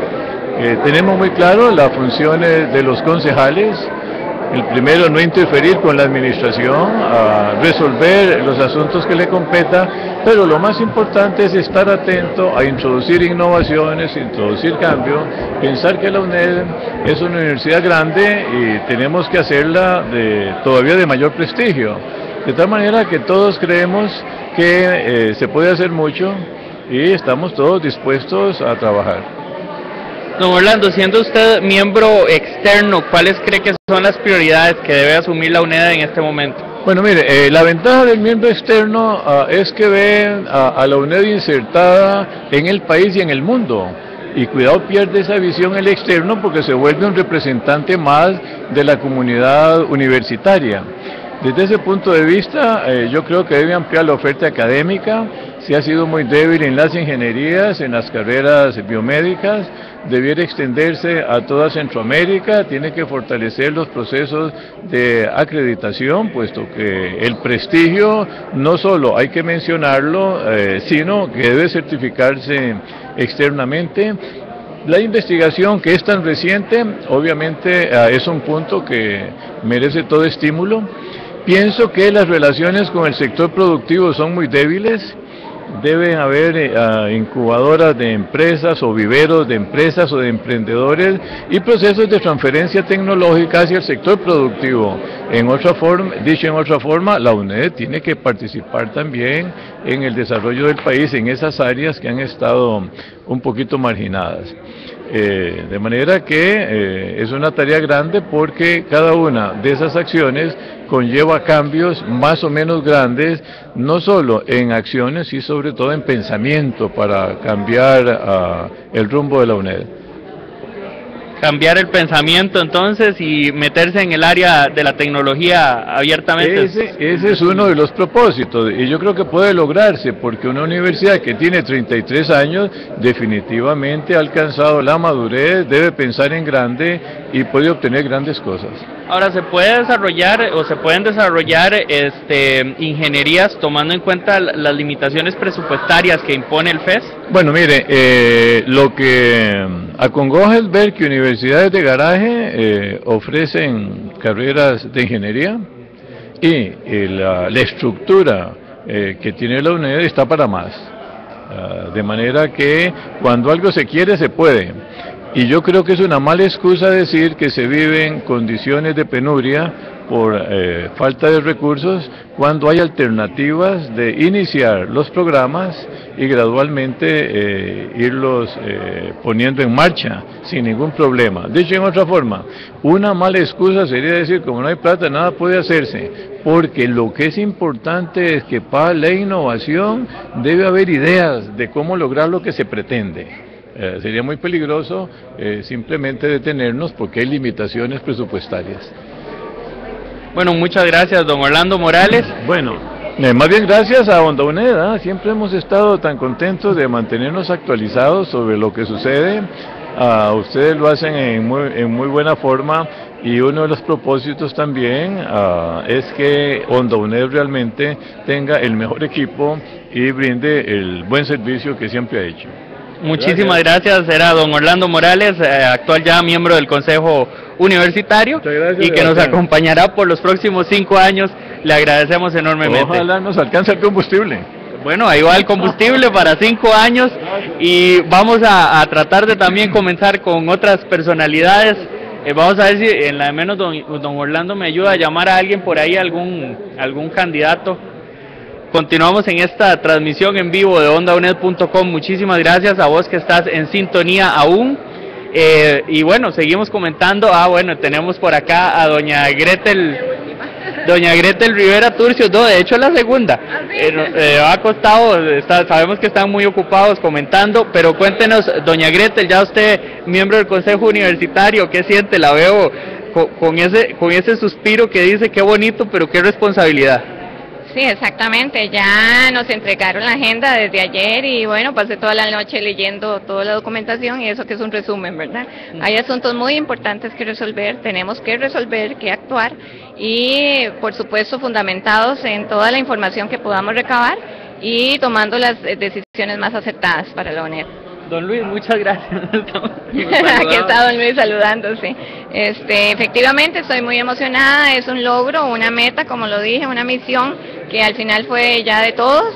[SPEAKER 4] Eh, tenemos muy claro las funciones de los concejales. El primero, no interferir con la administración, a resolver los asuntos que le competa, pero lo más importante es estar atento a introducir innovaciones, introducir cambios, pensar que la UNED es una universidad grande y tenemos que hacerla de, todavía de mayor prestigio, de tal manera que todos creemos que eh, se puede hacer mucho y estamos todos dispuestos a trabajar.
[SPEAKER 9] Don Orlando, siendo usted miembro externo, ¿cuáles cree que son las prioridades que debe asumir la UNED en este momento?
[SPEAKER 4] Bueno, mire, eh, la ventaja del miembro externo uh, es que ven a, a la UNED insertada en el país y en el mundo. Y cuidado, pierde esa visión el externo porque se vuelve un representante más de la comunidad universitaria. Desde ese punto de vista, eh, yo creo que debe ampliar la oferta académica. Si ha sido muy débil en las ingenierías, en las carreras biomédicas, debiera extenderse a toda Centroamérica, tiene que fortalecer los procesos de acreditación, puesto que el prestigio no solo hay que mencionarlo, eh, sino que debe certificarse externamente. La investigación, que es tan reciente, obviamente eh, es un punto que merece todo estímulo. Pienso que las relaciones con el sector productivo son muy débiles. Deben haber uh, incubadoras de empresas o viveros de empresas o de emprendedores y procesos de transferencia tecnológica hacia el sector productivo. En otra forma, dicho en otra forma, la UNED tiene que participar también en el desarrollo del país en esas áreas que han estado un poquito marginadas. Eh, de manera que eh, es una tarea grande porque cada una de esas acciones conlleva cambios más o menos grandes, no solo en acciones, y sobre todo en pensamiento para cambiar uh, el rumbo de la UNED.
[SPEAKER 9] Cambiar el pensamiento entonces y meterse en el área de la tecnología abiertamente.
[SPEAKER 4] Ese, ese es uno de los propósitos y yo creo que puede lograrse porque una universidad que tiene treinta y tres años definitivamente ha alcanzado la madurez, debe pensar en grande y puede obtener grandes cosas.
[SPEAKER 9] Ahora, ¿se puede desarrollar o se pueden desarrollar este, ingenierías tomando en cuenta las limitaciones presupuestarias que impone el F E S?
[SPEAKER 4] Bueno, mire, eh, lo que acongoja es ver que universidades de garaje eh, ofrecen carreras de ingeniería y eh, la, la estructura eh, que tiene la UNED está para más. Uh, de manera que cuando algo se quiere, se puede. Y yo creo que es una mala excusa decir que se vive en condiciones de penuria por eh, falta de recursos, cuando hay alternativas de iniciar los programas y gradualmente eh, irlos eh, poniendo en marcha sin ningún problema. Dicho en otra forma, una mala excusa sería decir, como no hay plata, nada puede hacerse, porque lo que es importante es que para la innovación debe haber ideas de cómo lograr lo que se pretende. Eh, sería muy peligroso eh, simplemente detenernos porque hay limitaciones presupuestarias.
[SPEAKER 9] Bueno, muchas gracias, don Orlando Morales.
[SPEAKER 4] Bueno, eh, más bien gracias a Onda UNED, ¿eh? Siempre hemos estado tan contentos de mantenernos actualizados sobre lo que sucede. Uh, ustedes lo hacen en muy, en muy buena forma y uno de los propósitos también uh, es que Onda UNED realmente tenga el mejor equipo y brinde el buen servicio que siempre ha hecho.
[SPEAKER 9] Muchísimas gracias. gracias, era don Orlando Morales, eh, actual ya miembro del Consejo Universitario gracias, y que nos acompañará por los próximos cinco años. Le agradecemos enormemente.
[SPEAKER 4] Ojalá nos alcance el combustible.
[SPEAKER 9] Bueno, ahí va el combustible para cinco años y vamos a, a tratar de también comenzar con otras personalidades. Eh, vamos a ver si en la de menos don, don Orlando me ayuda a llamar a alguien por ahí, algún, algún candidato. Continuamos en esta transmisión en vivo de onda uned punto com. Muchísimas gracias a vos que estás en sintonía aún. Eh, y bueno, seguimos comentando. Ah, bueno, tenemos por acá a doña Gretel, doña Gretel Rivera Turcios. No, de hecho es la segunda. Eh, eh, ha costado, está, sabemos que están muy ocupados comentando, pero cuéntenos, doña Gretel, ya usted, miembro del Consejo Universitario, ¿qué siente? La veo con, con, ese, con ese suspiro que dice, qué bonito, pero qué responsabilidad.
[SPEAKER 10] Sí, exactamente, ya nos entregaron la agenda desde ayer y bueno, pasé toda la noche leyendo toda la documentación y eso que es un resumen, ¿verdad? Hay asuntos muy importantes que resolver, tenemos que resolver, que actuar y por supuesto fundamentados en toda la información que podamos recabar y tomando las eh, decisiones más acertadas para la UNED.
[SPEAKER 9] Don Luis, muchas gracias.
[SPEAKER 10] Aquí está Don Luis saludándose. Este, efectivamente estoy muy emocionada, es un logro, una meta, como lo dije, una misión que al final fue ya de todos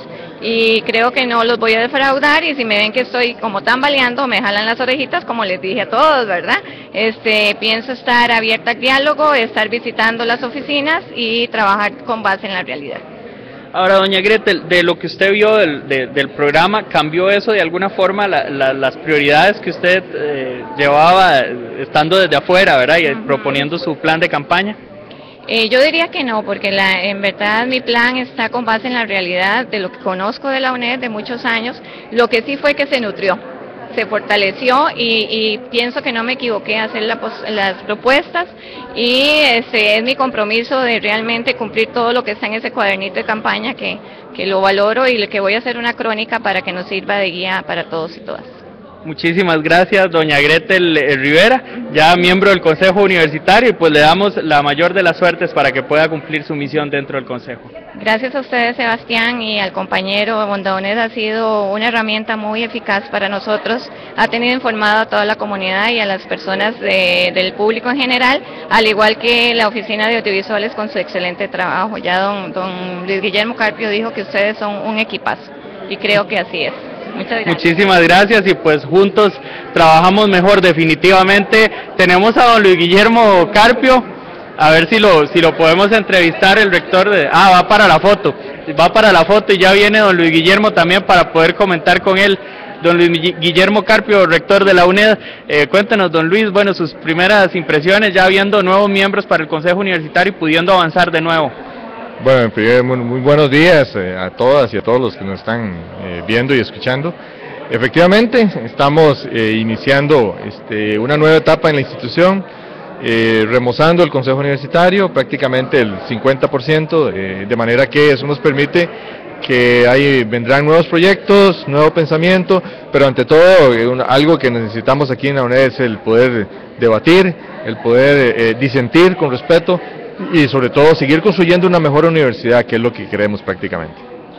[SPEAKER 10] y creo que no los voy a defraudar y si me ven que estoy como tambaleando me jalan las orejitas como les dije a todos, ¿verdad? Este, pienso estar abierta al diálogo, estar visitando las oficinas y trabajar con base en la realidad.
[SPEAKER 9] Ahora, doña Gretel, de lo que usted vio del, de, del programa, ¿cambió eso de alguna forma la, la, las prioridades que usted eh, llevaba estando desde afuera, ¿verdad? Y uh-huh. proponiendo su plan de campaña?
[SPEAKER 10] Eh, yo diría que no, porque la, en verdad mi plan está con base en la realidad de lo que conozco de la UNED de muchos años. Lo que sí fue que se nutrió, se fortaleció y, y pienso que no me equivoqué a hacer la, las propuestas y ese es mi compromiso de realmente cumplir todo lo que está en ese cuadernito de campaña que, que lo valoro y que voy a hacer una crónica para que nos sirva de guía para todos y todas.
[SPEAKER 9] Muchísimas gracias, doña Gretel Rivera, ya miembro del Consejo Universitario, y pues le damos la mayor de las suertes para que pueda cumplir su misión dentro del Consejo.
[SPEAKER 10] Gracias a ustedes, Sebastián, y al compañero Bondaonet, ha sido una herramienta muy eficaz para nosotros, ha tenido informado a toda la comunidad y a las personas de, del público en general, al igual que la Oficina de Audiovisuales con su excelente trabajo. Ya don, don Luis Guillermo Carpio dijo que ustedes son un equipazo, y creo que así es. Muchas gracias.
[SPEAKER 9] Muchísimas gracias y pues juntos trabajamos mejor definitivamente. Tenemos a don Luis Guillermo Carpio, a ver si lo si lo podemos entrevistar, el rector de... Ah, va para la foto, va para la foto y ya viene don Luis Guillermo también para poder comentar con él. Don Luis Guillermo Carpio, rector de la UNED, eh, cuéntenos, don Luis, bueno, sus primeras impresiones ya viendo nuevos miembros para el Consejo Universitario y pudiendo avanzar de nuevo.
[SPEAKER 8] Bueno, en primer, muy, muy buenos días eh, a todas y a todos los que nos están eh, viendo y escuchando. Efectivamente, estamos eh, iniciando este, una nueva etapa en la institución, eh, remozando el Consejo Universitario, prácticamente el cincuenta por ciento, eh, de manera que eso nos permite que ahí vendrán nuevos proyectos, nuevo pensamiento, pero ante todo eh, un, algo que necesitamos aquí en la UNED es el poder debatir, el poder eh, disentir con respeto, y sobre todo seguir construyendo una mejor universidad, que es lo que queremos prácticamente.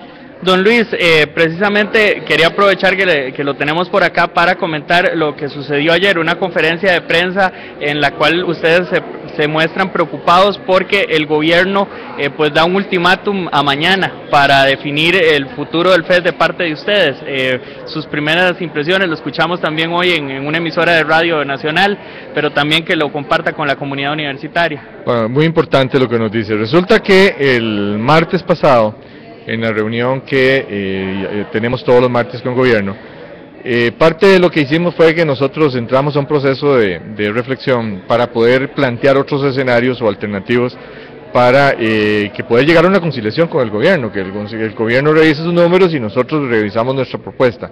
[SPEAKER 9] Don Luis, eh, precisamente quería aprovechar que, le, que lo tenemos por acá para comentar lo que sucedió ayer, una conferencia de prensa en la cual ustedes se, se muestran preocupados porque el gobierno eh, pues da un ultimátum a mañana para definir el futuro del F E S de parte de ustedes. Eh, sus primeras impresiones, lo escuchamos también hoy en, en una emisora de radio nacional, pero también que lo comparta con la comunidad universitaria.
[SPEAKER 8] Bueno, muy importante lo que nos dice. Resulta que el martes pasado, en la reunión que eh, tenemos todos los martes con el gobierno, eh, parte de lo que hicimos fue que nosotros entramos a un proceso de, de reflexión para poder plantear otros escenarios o alternativos para eh, que pueda llegar a una conciliación con el gobierno, que el, el gobierno revise sus números y nosotros revisamos nuestra propuesta.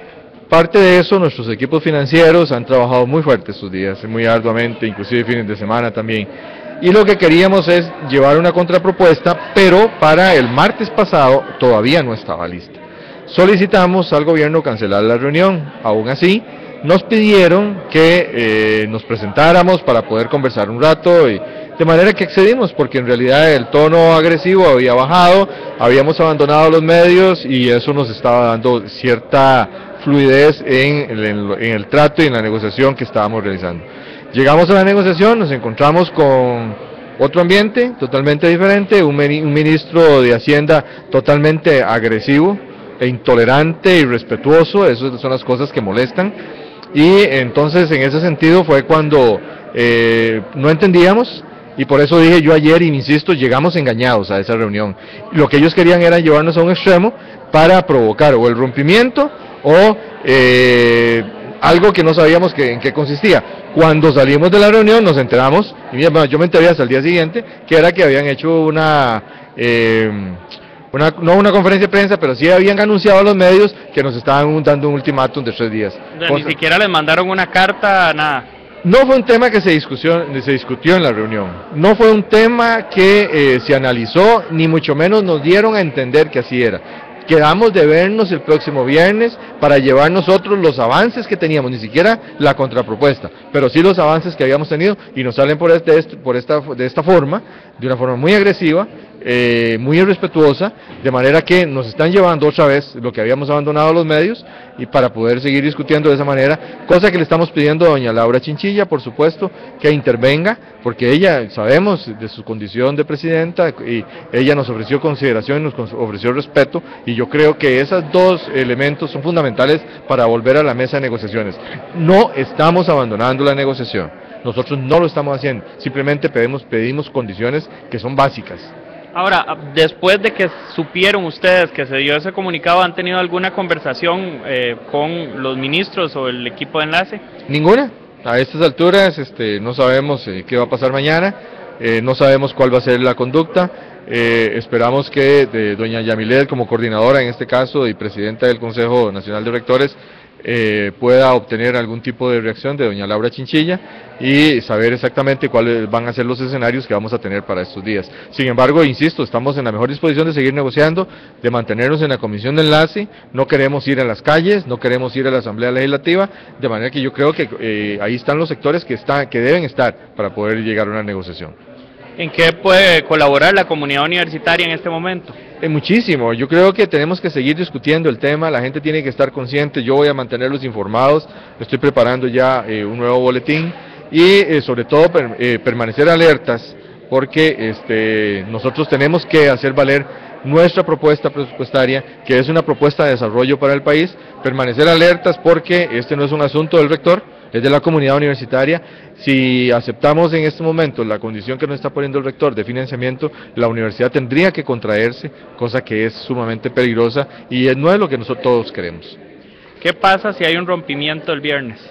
[SPEAKER 8] Parte de eso, nuestros equipos financieros han trabajado muy fuerte estos días, muy arduamente, inclusive fines de semana también. Y lo que queríamos es llevar una contrapropuesta, pero para el martes pasado todavía no estaba lista. Solicitamos al gobierno cancelar la reunión, aún así nos pidieron que eh, nos presentáramos para poder conversar un rato, y de manera que accedimos, porque en realidad el tono agresivo había bajado, habíamos abandonado los medios y eso nos estaba dando cierta fluidez en, en, en el trato y en la negociación que estábamos realizando. Llegamos a la negociación, nos encontramos con otro ambiente totalmente diferente, un, un ministro de Hacienda totalmente agresivo e intolerante y irrespetuoso, esas son las cosas que molestan, y entonces en ese sentido fue cuando eh, no entendíamos, y por eso dije yo ayer, y insisto, llegamos engañados a esa reunión. Lo que ellos querían era llevarnos a un extremo para provocar o el rompimiento o eh, algo que no sabíamos que, en qué consistía. Cuando salimos de la reunión nos enteramos, y mira, bueno, yo me enteré hasta el día siguiente, que era que habían hecho una, eh, una, no una conferencia de prensa, pero sí habían anunciado a los medios que nos estaban dando un ultimátum de tres días.
[SPEAKER 9] O sea, ni siquiera les mandaron una carta, nada.
[SPEAKER 8] No fue un tema que se discutió, se discutió en la reunión, no fue un tema que eh, se analizó, ni mucho menos nos dieron a entender que así era. Quedamos de vernos el próximo viernes para llevar nosotros los avances que teníamos, ni siquiera la contrapropuesta, pero sí los avances que habíamos tenido, y nos salen por, este, por esta, de esta forma, de una forma muy agresiva, eh, muy irrespetuosa, de manera que nos están llevando otra vez lo que habíamos abandonado los medios y para poder seguir discutiendo de esa manera, cosa que le estamos pidiendo a doña Laura Chinchilla, por supuesto, que intervenga, porque ella, sabemos de su condición de presidenta, y ella nos ofreció consideración y nos ofreció respeto, y yo creo que esos dos elementos son fundamentales para volver a la mesa de negociaciones. No estamos abandonando la negociación, nosotros no lo estamos haciendo, simplemente pedimos, pedimos condiciones que son básicas.
[SPEAKER 9] Ahora, después de que supieron ustedes que se dio ese comunicado, ¿han tenido alguna conversación eh, con los ministros o el equipo de enlace?
[SPEAKER 8] Ninguna. A estas alturas este, no sabemos eh, qué va a pasar mañana, eh, no sabemos cuál va a ser la conducta. Eh, esperamos que de doña Yamilet, como coordinadora en este caso y presidenta del Consejo Nacional de Rectores, eh, pueda obtener algún tipo de reacción de doña Laura Chinchilla y saber exactamente cuáles van a ser los escenarios que vamos a tener para estos días. Sin embargo, insisto, estamos en la mejor disposición de seguir negociando, de mantenernos en la comisión de enlace, no queremos ir a las calles, no queremos ir a la Asamblea Legislativa, de manera que yo creo que eh, ahí están los sectores que, están, que deben estar para poder llegar a una negociación.
[SPEAKER 9] ¿En qué puede colaborar la comunidad universitaria en este momento?
[SPEAKER 8] Eh, muchísimo, yo creo que tenemos que seguir discutiendo el tema, la gente tiene que estar consciente, yo voy a mantenerlos informados, estoy preparando ya eh, un nuevo boletín y eh, sobre todo per, eh, permanecer alertas porque este, nosotros tenemos que hacer valer nuestra propuesta presupuestaria, que es una propuesta de desarrollo para el país, permanecer alertas porque este no es un asunto del rector, es de la comunidad universitaria. Si aceptamos en este momento la condición que nos está poniendo el rector de financiamiento, la universidad tendría que contraerse, cosa que es sumamente peligrosa y no es lo que nosotros todos queremos.
[SPEAKER 9] ¿Qué pasa si hay un rompimiento el viernes?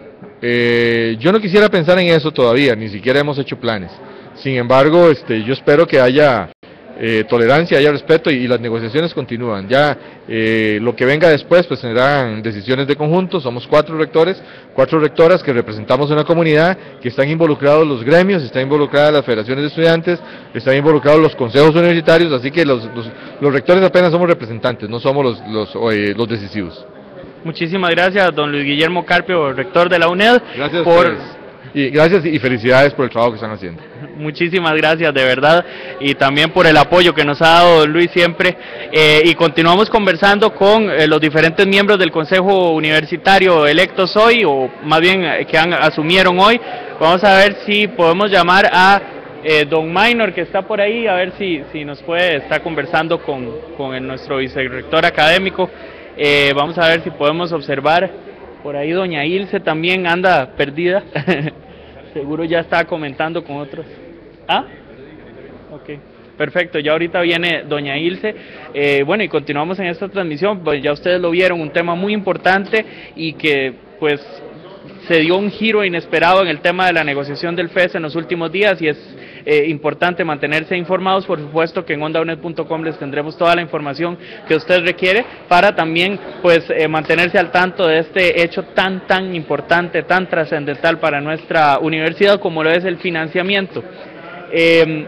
[SPEAKER 8] Eh, yo no quisiera pensar en eso todavía, ni siquiera hemos hecho planes. Sin embargo, este, yo espero que haya Eh, tolerancia, haya respeto y, y las negociaciones continúan. Ya eh, lo que venga después pues serán decisiones de conjunto, somos cuatro rectores, cuatro rectoras que representamos una comunidad, que están involucrados los gremios, están involucradas las federaciones de estudiantes, están involucrados los consejos universitarios, así que los, los, los rectores apenas somos representantes, no somos los, los, eh, los decisivos.
[SPEAKER 9] Muchísimas gracias, don Luis Guillermo Carpio, rector de la UNED.
[SPEAKER 8] Gracias
[SPEAKER 9] por...
[SPEAKER 8] Y gracias y felicidades por el trabajo que están haciendo.
[SPEAKER 9] Muchísimas gracias, de verdad, y también por el apoyo que nos ha dado don Luis siempre. Eh, y continuamos conversando con eh, los diferentes miembros del Consejo Universitario electos hoy, o más bien eh, que han, asumieron hoy. Vamos a ver si podemos llamar a eh, don Minor, que está por ahí, a ver si, si nos puede estar conversando con, con el, nuestro vicerrector académico. Eh, vamos a ver si podemos observar. Por ahí doña Ilse también anda perdida, seguro ya está comentando con otros. ¿Ah? Ok, perfecto, ya ahorita viene doña Ilse. Eh, bueno, y continuamos en esta transmisión, pues ya ustedes lo vieron, un tema muy importante y que pues se dio un giro inesperado en el tema de la negociación del F E S en los últimos días y es eh, importante mantenerse informados. Por supuesto que en onda unet punto com les tendremos toda la información que usted requiere para también pues eh, mantenerse al tanto de este hecho tan tan importante, tan trascendental para nuestra universidad como lo es el financiamiento. Eh,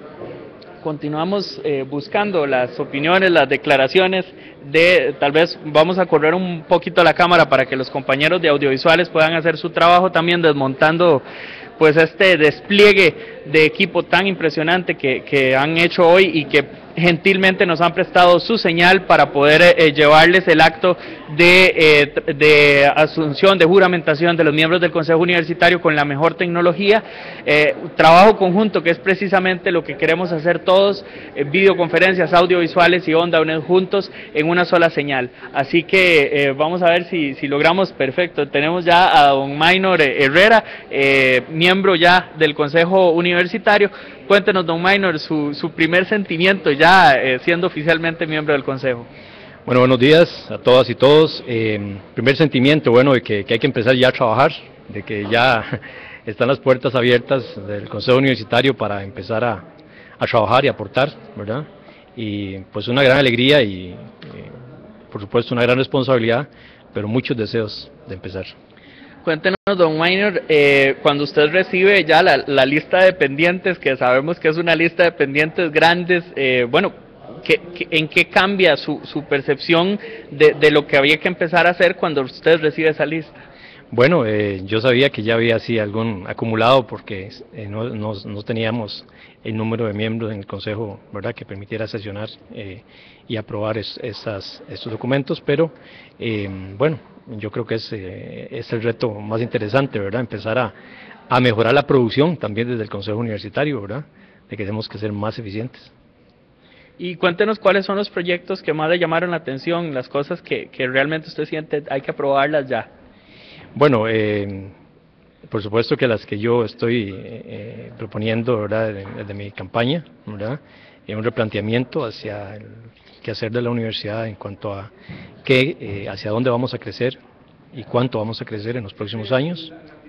[SPEAKER 9] continuamos eh, buscando las opiniones, las declaraciones de, tal vez vamos a correr un poquito la cámara para que los compañeros de audiovisuales puedan hacer su trabajo también desmontando pues este despliegue de equipo tan impresionante que, que han hecho hoy y que gentilmente nos han prestado su señal para poder eh, llevarles el acto de, eh, de asunción, de juramentación de los miembros del Consejo Universitario con la mejor tecnología, eh, trabajo conjunto que es precisamente lo que queremos hacer todos, eh, videoconferencias audiovisuales y Onda UNED juntos en una sola señal. Así que eh, vamos a ver si, si logramos, perfecto, tenemos ya a don Minor Herrera, eh, miembro ya del Consejo Universitario. Cuéntenos, don Minor, su, su primer sentimiento ya eh, siendo oficialmente miembro del Consejo.
[SPEAKER 7] Bueno, buenos días a todas y todos. Eh, primer sentimiento, bueno, de que, que hay que empezar ya a trabajar, de que ya están las puertas abiertas del Consejo Universitario para empezar a, a trabajar y aportar, ¿verdad? Y pues una gran alegría y, eh, por supuesto, una gran responsabilidad, pero muchos deseos de empezar.
[SPEAKER 9] Cuéntenos, don Minor, eh, cuando usted recibe ya la, la lista de pendientes, que sabemos que es una lista de pendientes grandes, eh, bueno, ¿qué, qué, ¿en qué cambia su, su percepción de, de lo que había que empezar a hacer cuando usted recibe esa lista?
[SPEAKER 7] Bueno, eh, yo sabía que ya había así algún acumulado porque eh, no, no, no teníamos el número de miembros en el Consejo, ¿verdad?, que permitiera sesionar eh, y aprobar es, esas, estos documentos, pero eh, bueno, yo creo que es, eh, es el reto más interesante, ¿verdad?, empezar a, a mejorar la producción también desde el Consejo Universitario, ¿verdad?, de que tenemos que ser más eficientes.
[SPEAKER 9] Y cuéntenos cuáles son los proyectos que más le llamaron la atención, las cosas que, que realmente usted siente hay que aprobarlas ya.
[SPEAKER 7] Bueno, eh, por supuesto que las que yo estoy eh, proponiendo, ¿verdad?, desde mi campaña, ¿verdad?, es un replanteamiento hacia el quehacer de la universidad en cuanto a qué, eh, hacia dónde vamos a crecer y cuánto vamos a crecer en los próximos años.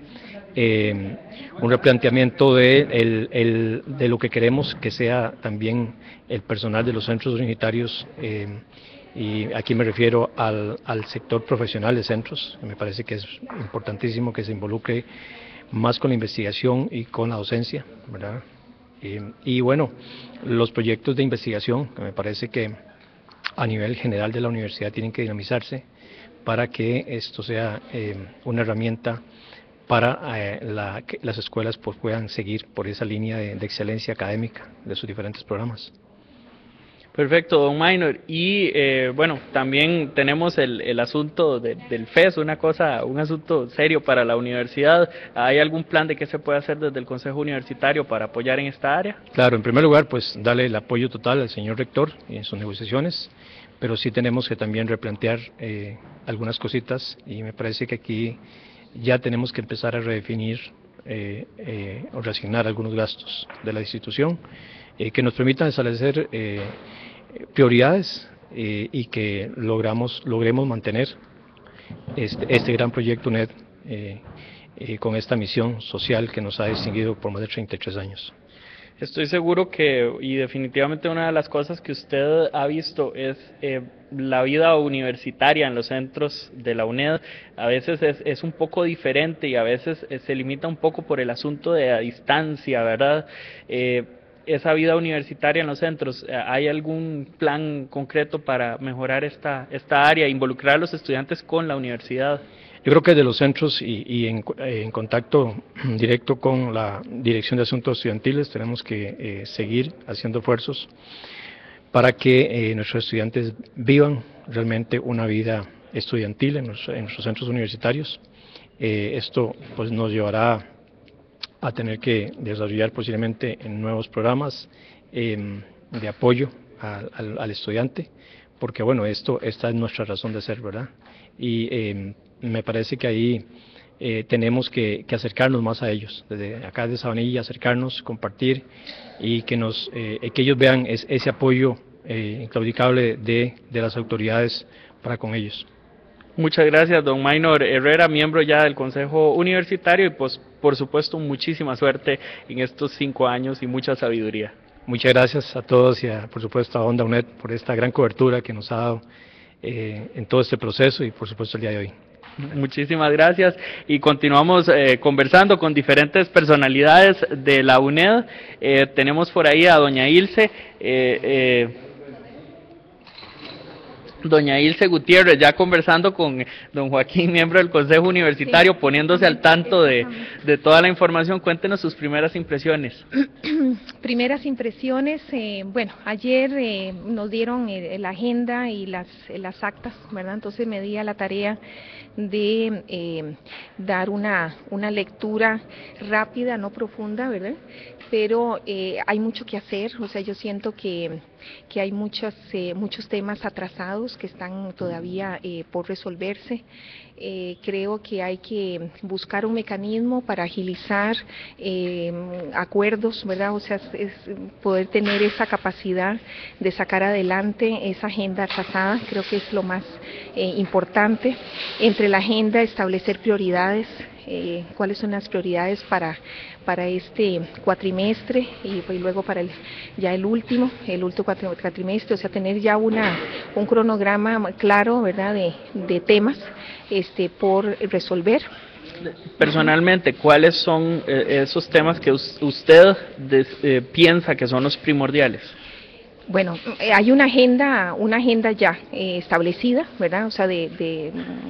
[SPEAKER 7] Eh, un replanteamiento de, el, el, de lo que queremos que sea también el personal de los centros universitarios, eh, y aquí me refiero al, al sector profesional de centros. Me parece que es importantísimo que se involucre más con la investigación y con la docencia, ¿verdad? Eh, y bueno, los proyectos de investigación, que me parece que a nivel general de la universidad tienen que dinamizarse para que esto sea eh, una herramienta para eh, la, que las escuelas pues, puedan seguir por esa línea de, de excelencia académica de sus diferentes programas.
[SPEAKER 9] Perfecto, don Maynor. Y eh, bueno, también tenemos el, el asunto de, del F E S, una cosa, un asunto serio para la universidad. ¿Hay algún plan de qué se puede hacer desde el Consejo Universitario para apoyar en esta área?
[SPEAKER 7] Claro, en primer lugar, pues darle el apoyo total al señor rector en sus negociaciones, pero sí tenemos que también replantear eh, algunas cositas, y me parece que aquí ya tenemos que empezar a redefinir eh, eh, o reasignar algunos gastos de la institución eh, que nos permitan establecer eh, prioridades eh, y que logramos, logremos mantener este, este gran proyecto U N E D eh, eh, con esta misión social que nos ha distinguido por más de treinta y tres años.
[SPEAKER 9] Estoy seguro que, y definitivamente una de las cosas que usted ha visto es eh, la vida universitaria en los centros de la U N E D. A veces es, es un poco diferente y a veces eh, se limita un poco por el asunto de la distancia, ¿verdad? Eh, esa vida universitaria en los centros, ¿hay algún plan concreto para mejorar esta, esta área, involucrar a los estudiantes con la universidad?
[SPEAKER 7] Yo creo que de los centros y, y en, en contacto directo con la Dirección de Asuntos Estudiantiles tenemos que eh, seguir haciendo esfuerzos para que eh, nuestros estudiantes vivan realmente una vida estudiantil en, los, en nuestros centros universitarios. Eh, esto pues nos llevará a tener que desarrollar posiblemente en nuevos programas eh, de apoyo al, al, al estudiante, porque bueno, esto esta es nuestra razón de ser, ¿verdad? Y eh, me parece que ahí eh, tenemos que, que acercarnos más a ellos, desde acá de Sabanilla, acercarnos, compartir y que, nos, eh, que ellos vean es, ese apoyo eh, inclaudicable de, de las autoridades para con ellos.
[SPEAKER 9] Muchas gracias, don Maynor Herrera, miembro ya del Consejo Universitario, y pues por supuesto muchísima suerte en estos cinco años y mucha sabiduría.
[SPEAKER 7] Muchas gracias a todos y a, por supuesto a Onda U N E D por esta gran cobertura que nos ha dado eh, en todo este proceso y por supuesto el día de hoy.
[SPEAKER 9] Muchísimas gracias y continuamos eh, conversando con diferentes personalidades de la U N E D. Eh, tenemos por ahí a doña Ilse, eh, eh, doña Ilse Gutiérrez, ya conversando con don Joaquín, miembro del Consejo Universitario, sí, poniéndose al tanto de, de toda la información. Cuéntenos sus primeras impresiones.
[SPEAKER 5] Primeras impresiones, eh, bueno, ayer eh, nos dieron eh, la agenda y las, las actas, ¿verdad? Entonces me di a la tarea de eh, dar una, una lectura rápida, no profunda, ¿verdad? Pero eh, hay mucho que hacer, o sea, yo siento que, que hay muchos, eh, muchos temas atrasados que están todavía eh, por resolverse. Eh, creo que hay que buscar un mecanismo para agilizar eh, acuerdos, ¿verdad? O sea, es, es poder tener esa capacidad de sacar adelante esa agenda atrasada, creo que es lo más eh, importante. Entre la agenda, establecer prioridades, eh, cuáles son las prioridades para, para este cuatrimestre y, y luego para el, ya el último, el último cuatrimestre, o sea, tener ya una, un cronograma claro, ¿verdad?, de, de temas este, por resolver.
[SPEAKER 9] Personalmente, ¿cuáles son eh, esos temas que usted des, eh, piensa que son los primordiales?
[SPEAKER 5] Bueno, hay una agenda, una agenda ya eh, establecida, ¿verdad? O sea, de, de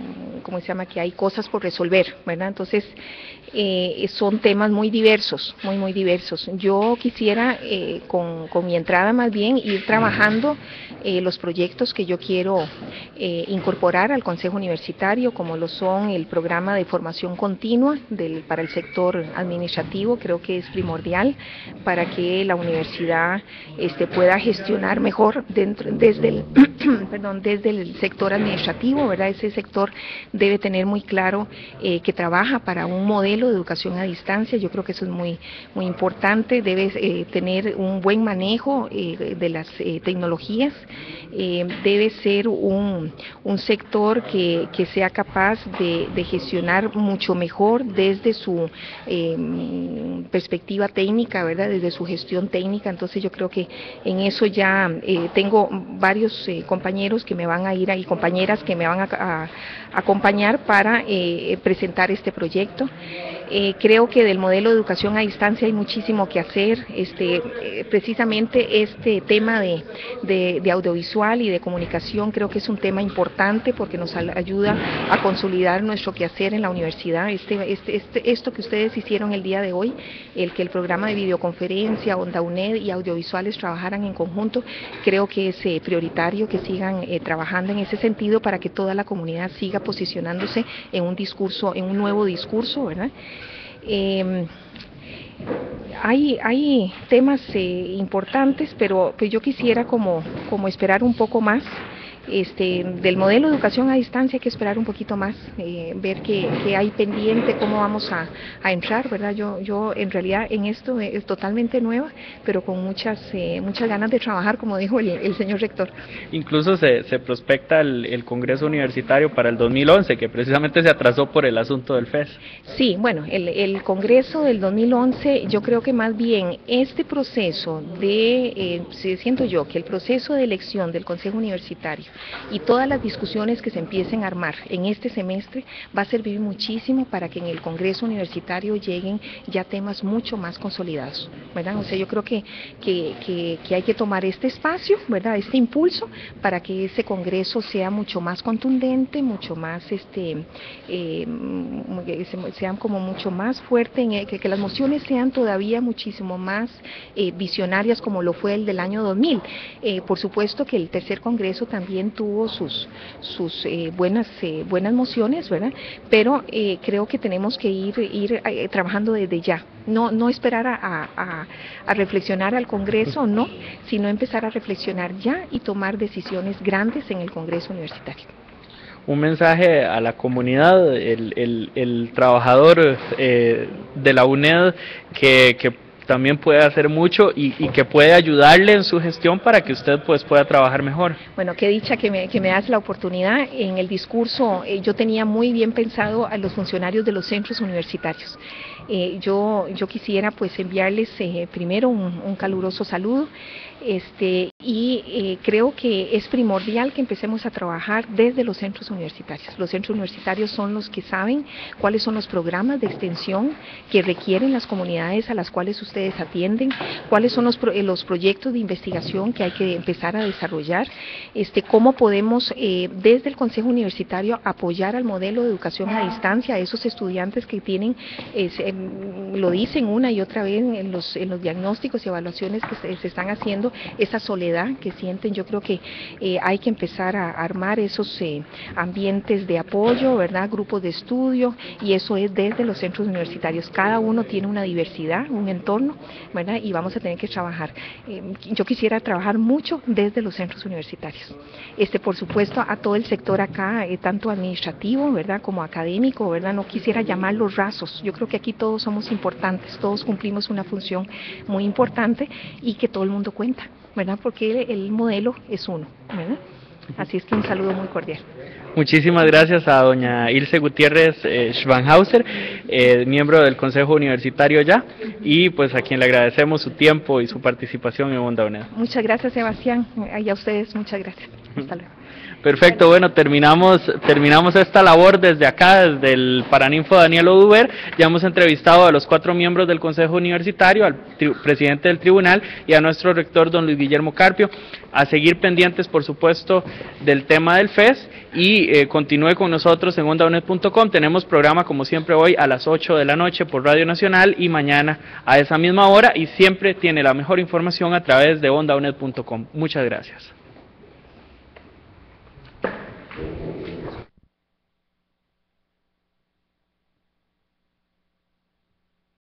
[SPEAKER 5] ¿cómo se llama?, que hay cosas por resolver, ¿verdad? Entonces, eh, son temas muy diversos, muy, muy diversos. Yo quisiera, eh, con, con mi entrada más bien, ir trabajando eh, los proyectos que yo quiero eh, incorporar al Consejo Universitario, como lo son el programa de formación continua del, para el sector administrativo. Creo que es primordial para que la universidad este, pueda gestionar mejor dentro, desde el, perdón, desde el sector administrativo, ¿verdad? Ese sector debe tener muy claro eh, que trabaja para un modelo de educación a distancia. Yo creo que eso es muy, muy importante. Debe eh, tener un buen manejo eh, de las eh, tecnologías. Eh, debe ser un, un sector que, que sea capaz de, de gestionar mucho mejor desde su eh, perspectiva técnica, ¿verdad? Desde su gestión técnica. Entonces yo creo que en eso ya eh, tengo varios eh, compañeros que me van a ir ahí, compañeras que me van a, a acompañar para eh, presentar este proyecto. Eh, creo que del modelo de educación a distancia hay muchísimo que hacer. Este, eh, precisamente este tema de, de, de audiovisual y de comunicación creo que es un tema importante porque nos ayuda a consolidar nuestro quehacer en la universidad. Este, este, este, esto que ustedes hicieron el día de hoy, el que el programa de videoconferencia, Onda UNED y audiovisuales trabajaran en conjunto, creo que es eh, prioritario que sigan eh, trabajando en ese sentido para que toda la comunidad siga posicionándose en un discurso, en un nuevo discurso, ¿verdad? Eh, hay, hay temas eh, importantes, pero pues yo quisiera como, como esperar un poco más. Este, del modelo de educación a distancia hay que esperar un poquito más, eh, ver qué, qué hay pendiente, cómo vamos a, a entrar, ¿verdad? Yo, yo en realidad en esto es totalmente nueva, pero con muchas, eh, muchas ganas de trabajar, como dijo el, el señor rector.
[SPEAKER 9] Incluso se, se prospecta el, el Congreso Universitario para el dos mil once, que precisamente se atrasó por el asunto del F E S.
[SPEAKER 5] Sí, bueno, el, el Congreso del dos mil once, yo creo que más bien este proceso de, eh, siento yo, que el proceso de elección del Consejo Universitario y todas las discusiones que se empiecen a armar en este semestre va a servir muchísimo para que en el Congreso Universitario lleguen ya temas mucho más consolidados, ¿verdad? O sea, yo creo que, que, que, que hay que tomar este espacio, ¿verdad? Este impulso para que ese Congreso sea mucho más contundente, mucho más, este, eh, sean como mucho más fuerte, en el, que, que las mociones sean todavía muchísimo más eh, visionarias como lo fue el del año dos mil. Eh, por supuesto que el tercer Congreso también tuvo sus, sus eh, buenas, eh, buenas mociones, ¿verdad? Pero eh, creo que tenemos que ir, ir eh, trabajando desde ya, no, no esperar a, a, a reflexionar al Congreso, no, sino empezar a reflexionar ya y tomar decisiones grandes en el Congreso Universitario.
[SPEAKER 9] Un mensaje a la comunidad, el, el, el trabajador eh, de la UNED que, que también puede hacer mucho y, y que puede ayudarle en su gestión para que usted pues pueda trabajar mejor.
[SPEAKER 5] Bueno, qué dicha que me, que me das la oportunidad. En el discurso eh, yo tenía muy bien pensado a los funcionarios de los centros universitarios. Eh, yo, yo quisiera pues enviarles eh, primero un, un caluroso saludo. Este, y eh, creo que es primordial que empecemos a trabajar desde los centros universitarios. Los centros universitarios son los que saben cuáles son los programas de extensión que requieren las comunidades a las cuales ustedes atienden, cuáles son los, pro, eh, los proyectos de investigación que hay que empezar a desarrollar, este, cómo podemos eh, desde el Consejo Universitario apoyar al modelo de educación a distancia a esos estudiantes que tienen, eh, se, lo dicen una y otra vez en los, en los diagnósticos y evaluaciones que se, se están haciendo, esa soledad que sienten. Yo creo que eh, hay que empezar a armar esos eh, ambientes de apoyo, ¿verdad? Grupos de estudio, y eso es desde los centros universitarios. Cada uno tiene una diversidad, un entorno, ¿verdad? Y vamos a tener que trabajar. Eh, yo quisiera trabajar mucho desde los centros universitarios. Este, por supuesto, a todo el sector acá, eh, tanto administrativo, ¿verdad? Como académico, ¿verdad? No quisiera llamarlos rasos. Yo creo que aquí todos somos importantes, todos cumplimos una función muy importante y que todo el mundo cuenta, ¿verdad? Porque el, el modelo es uno, ¿verdad? Así es que un saludo muy cordial.
[SPEAKER 9] Muchísimas gracias a doña Ilse Gutiérrez eh, Schwanhauser, eh, miembro del Consejo Universitario ya, y pues a quien le agradecemos su tiempo y su participación en Onda UNED.
[SPEAKER 5] Muchas gracias, Sebastián, y a ustedes muchas gracias. Hasta luego.
[SPEAKER 9] Perfecto, bueno, terminamos terminamos esta labor desde acá, desde el Paraninfo Daniel Oduber. Ya hemos entrevistado a los cuatro miembros del Consejo Universitario, al presidente del tribunal y a nuestro rector, don Luis Guillermo Carpio. A seguir pendientes, por supuesto, del tema del F E S y eh, continúe con nosotros en onda unet punto com. Tenemos programa, como siempre, hoy a las ocho de la noche por Radio Nacional y mañana a esa misma hora, y siempre tiene la mejor información a través de onda unet punto com. Muchas gracias.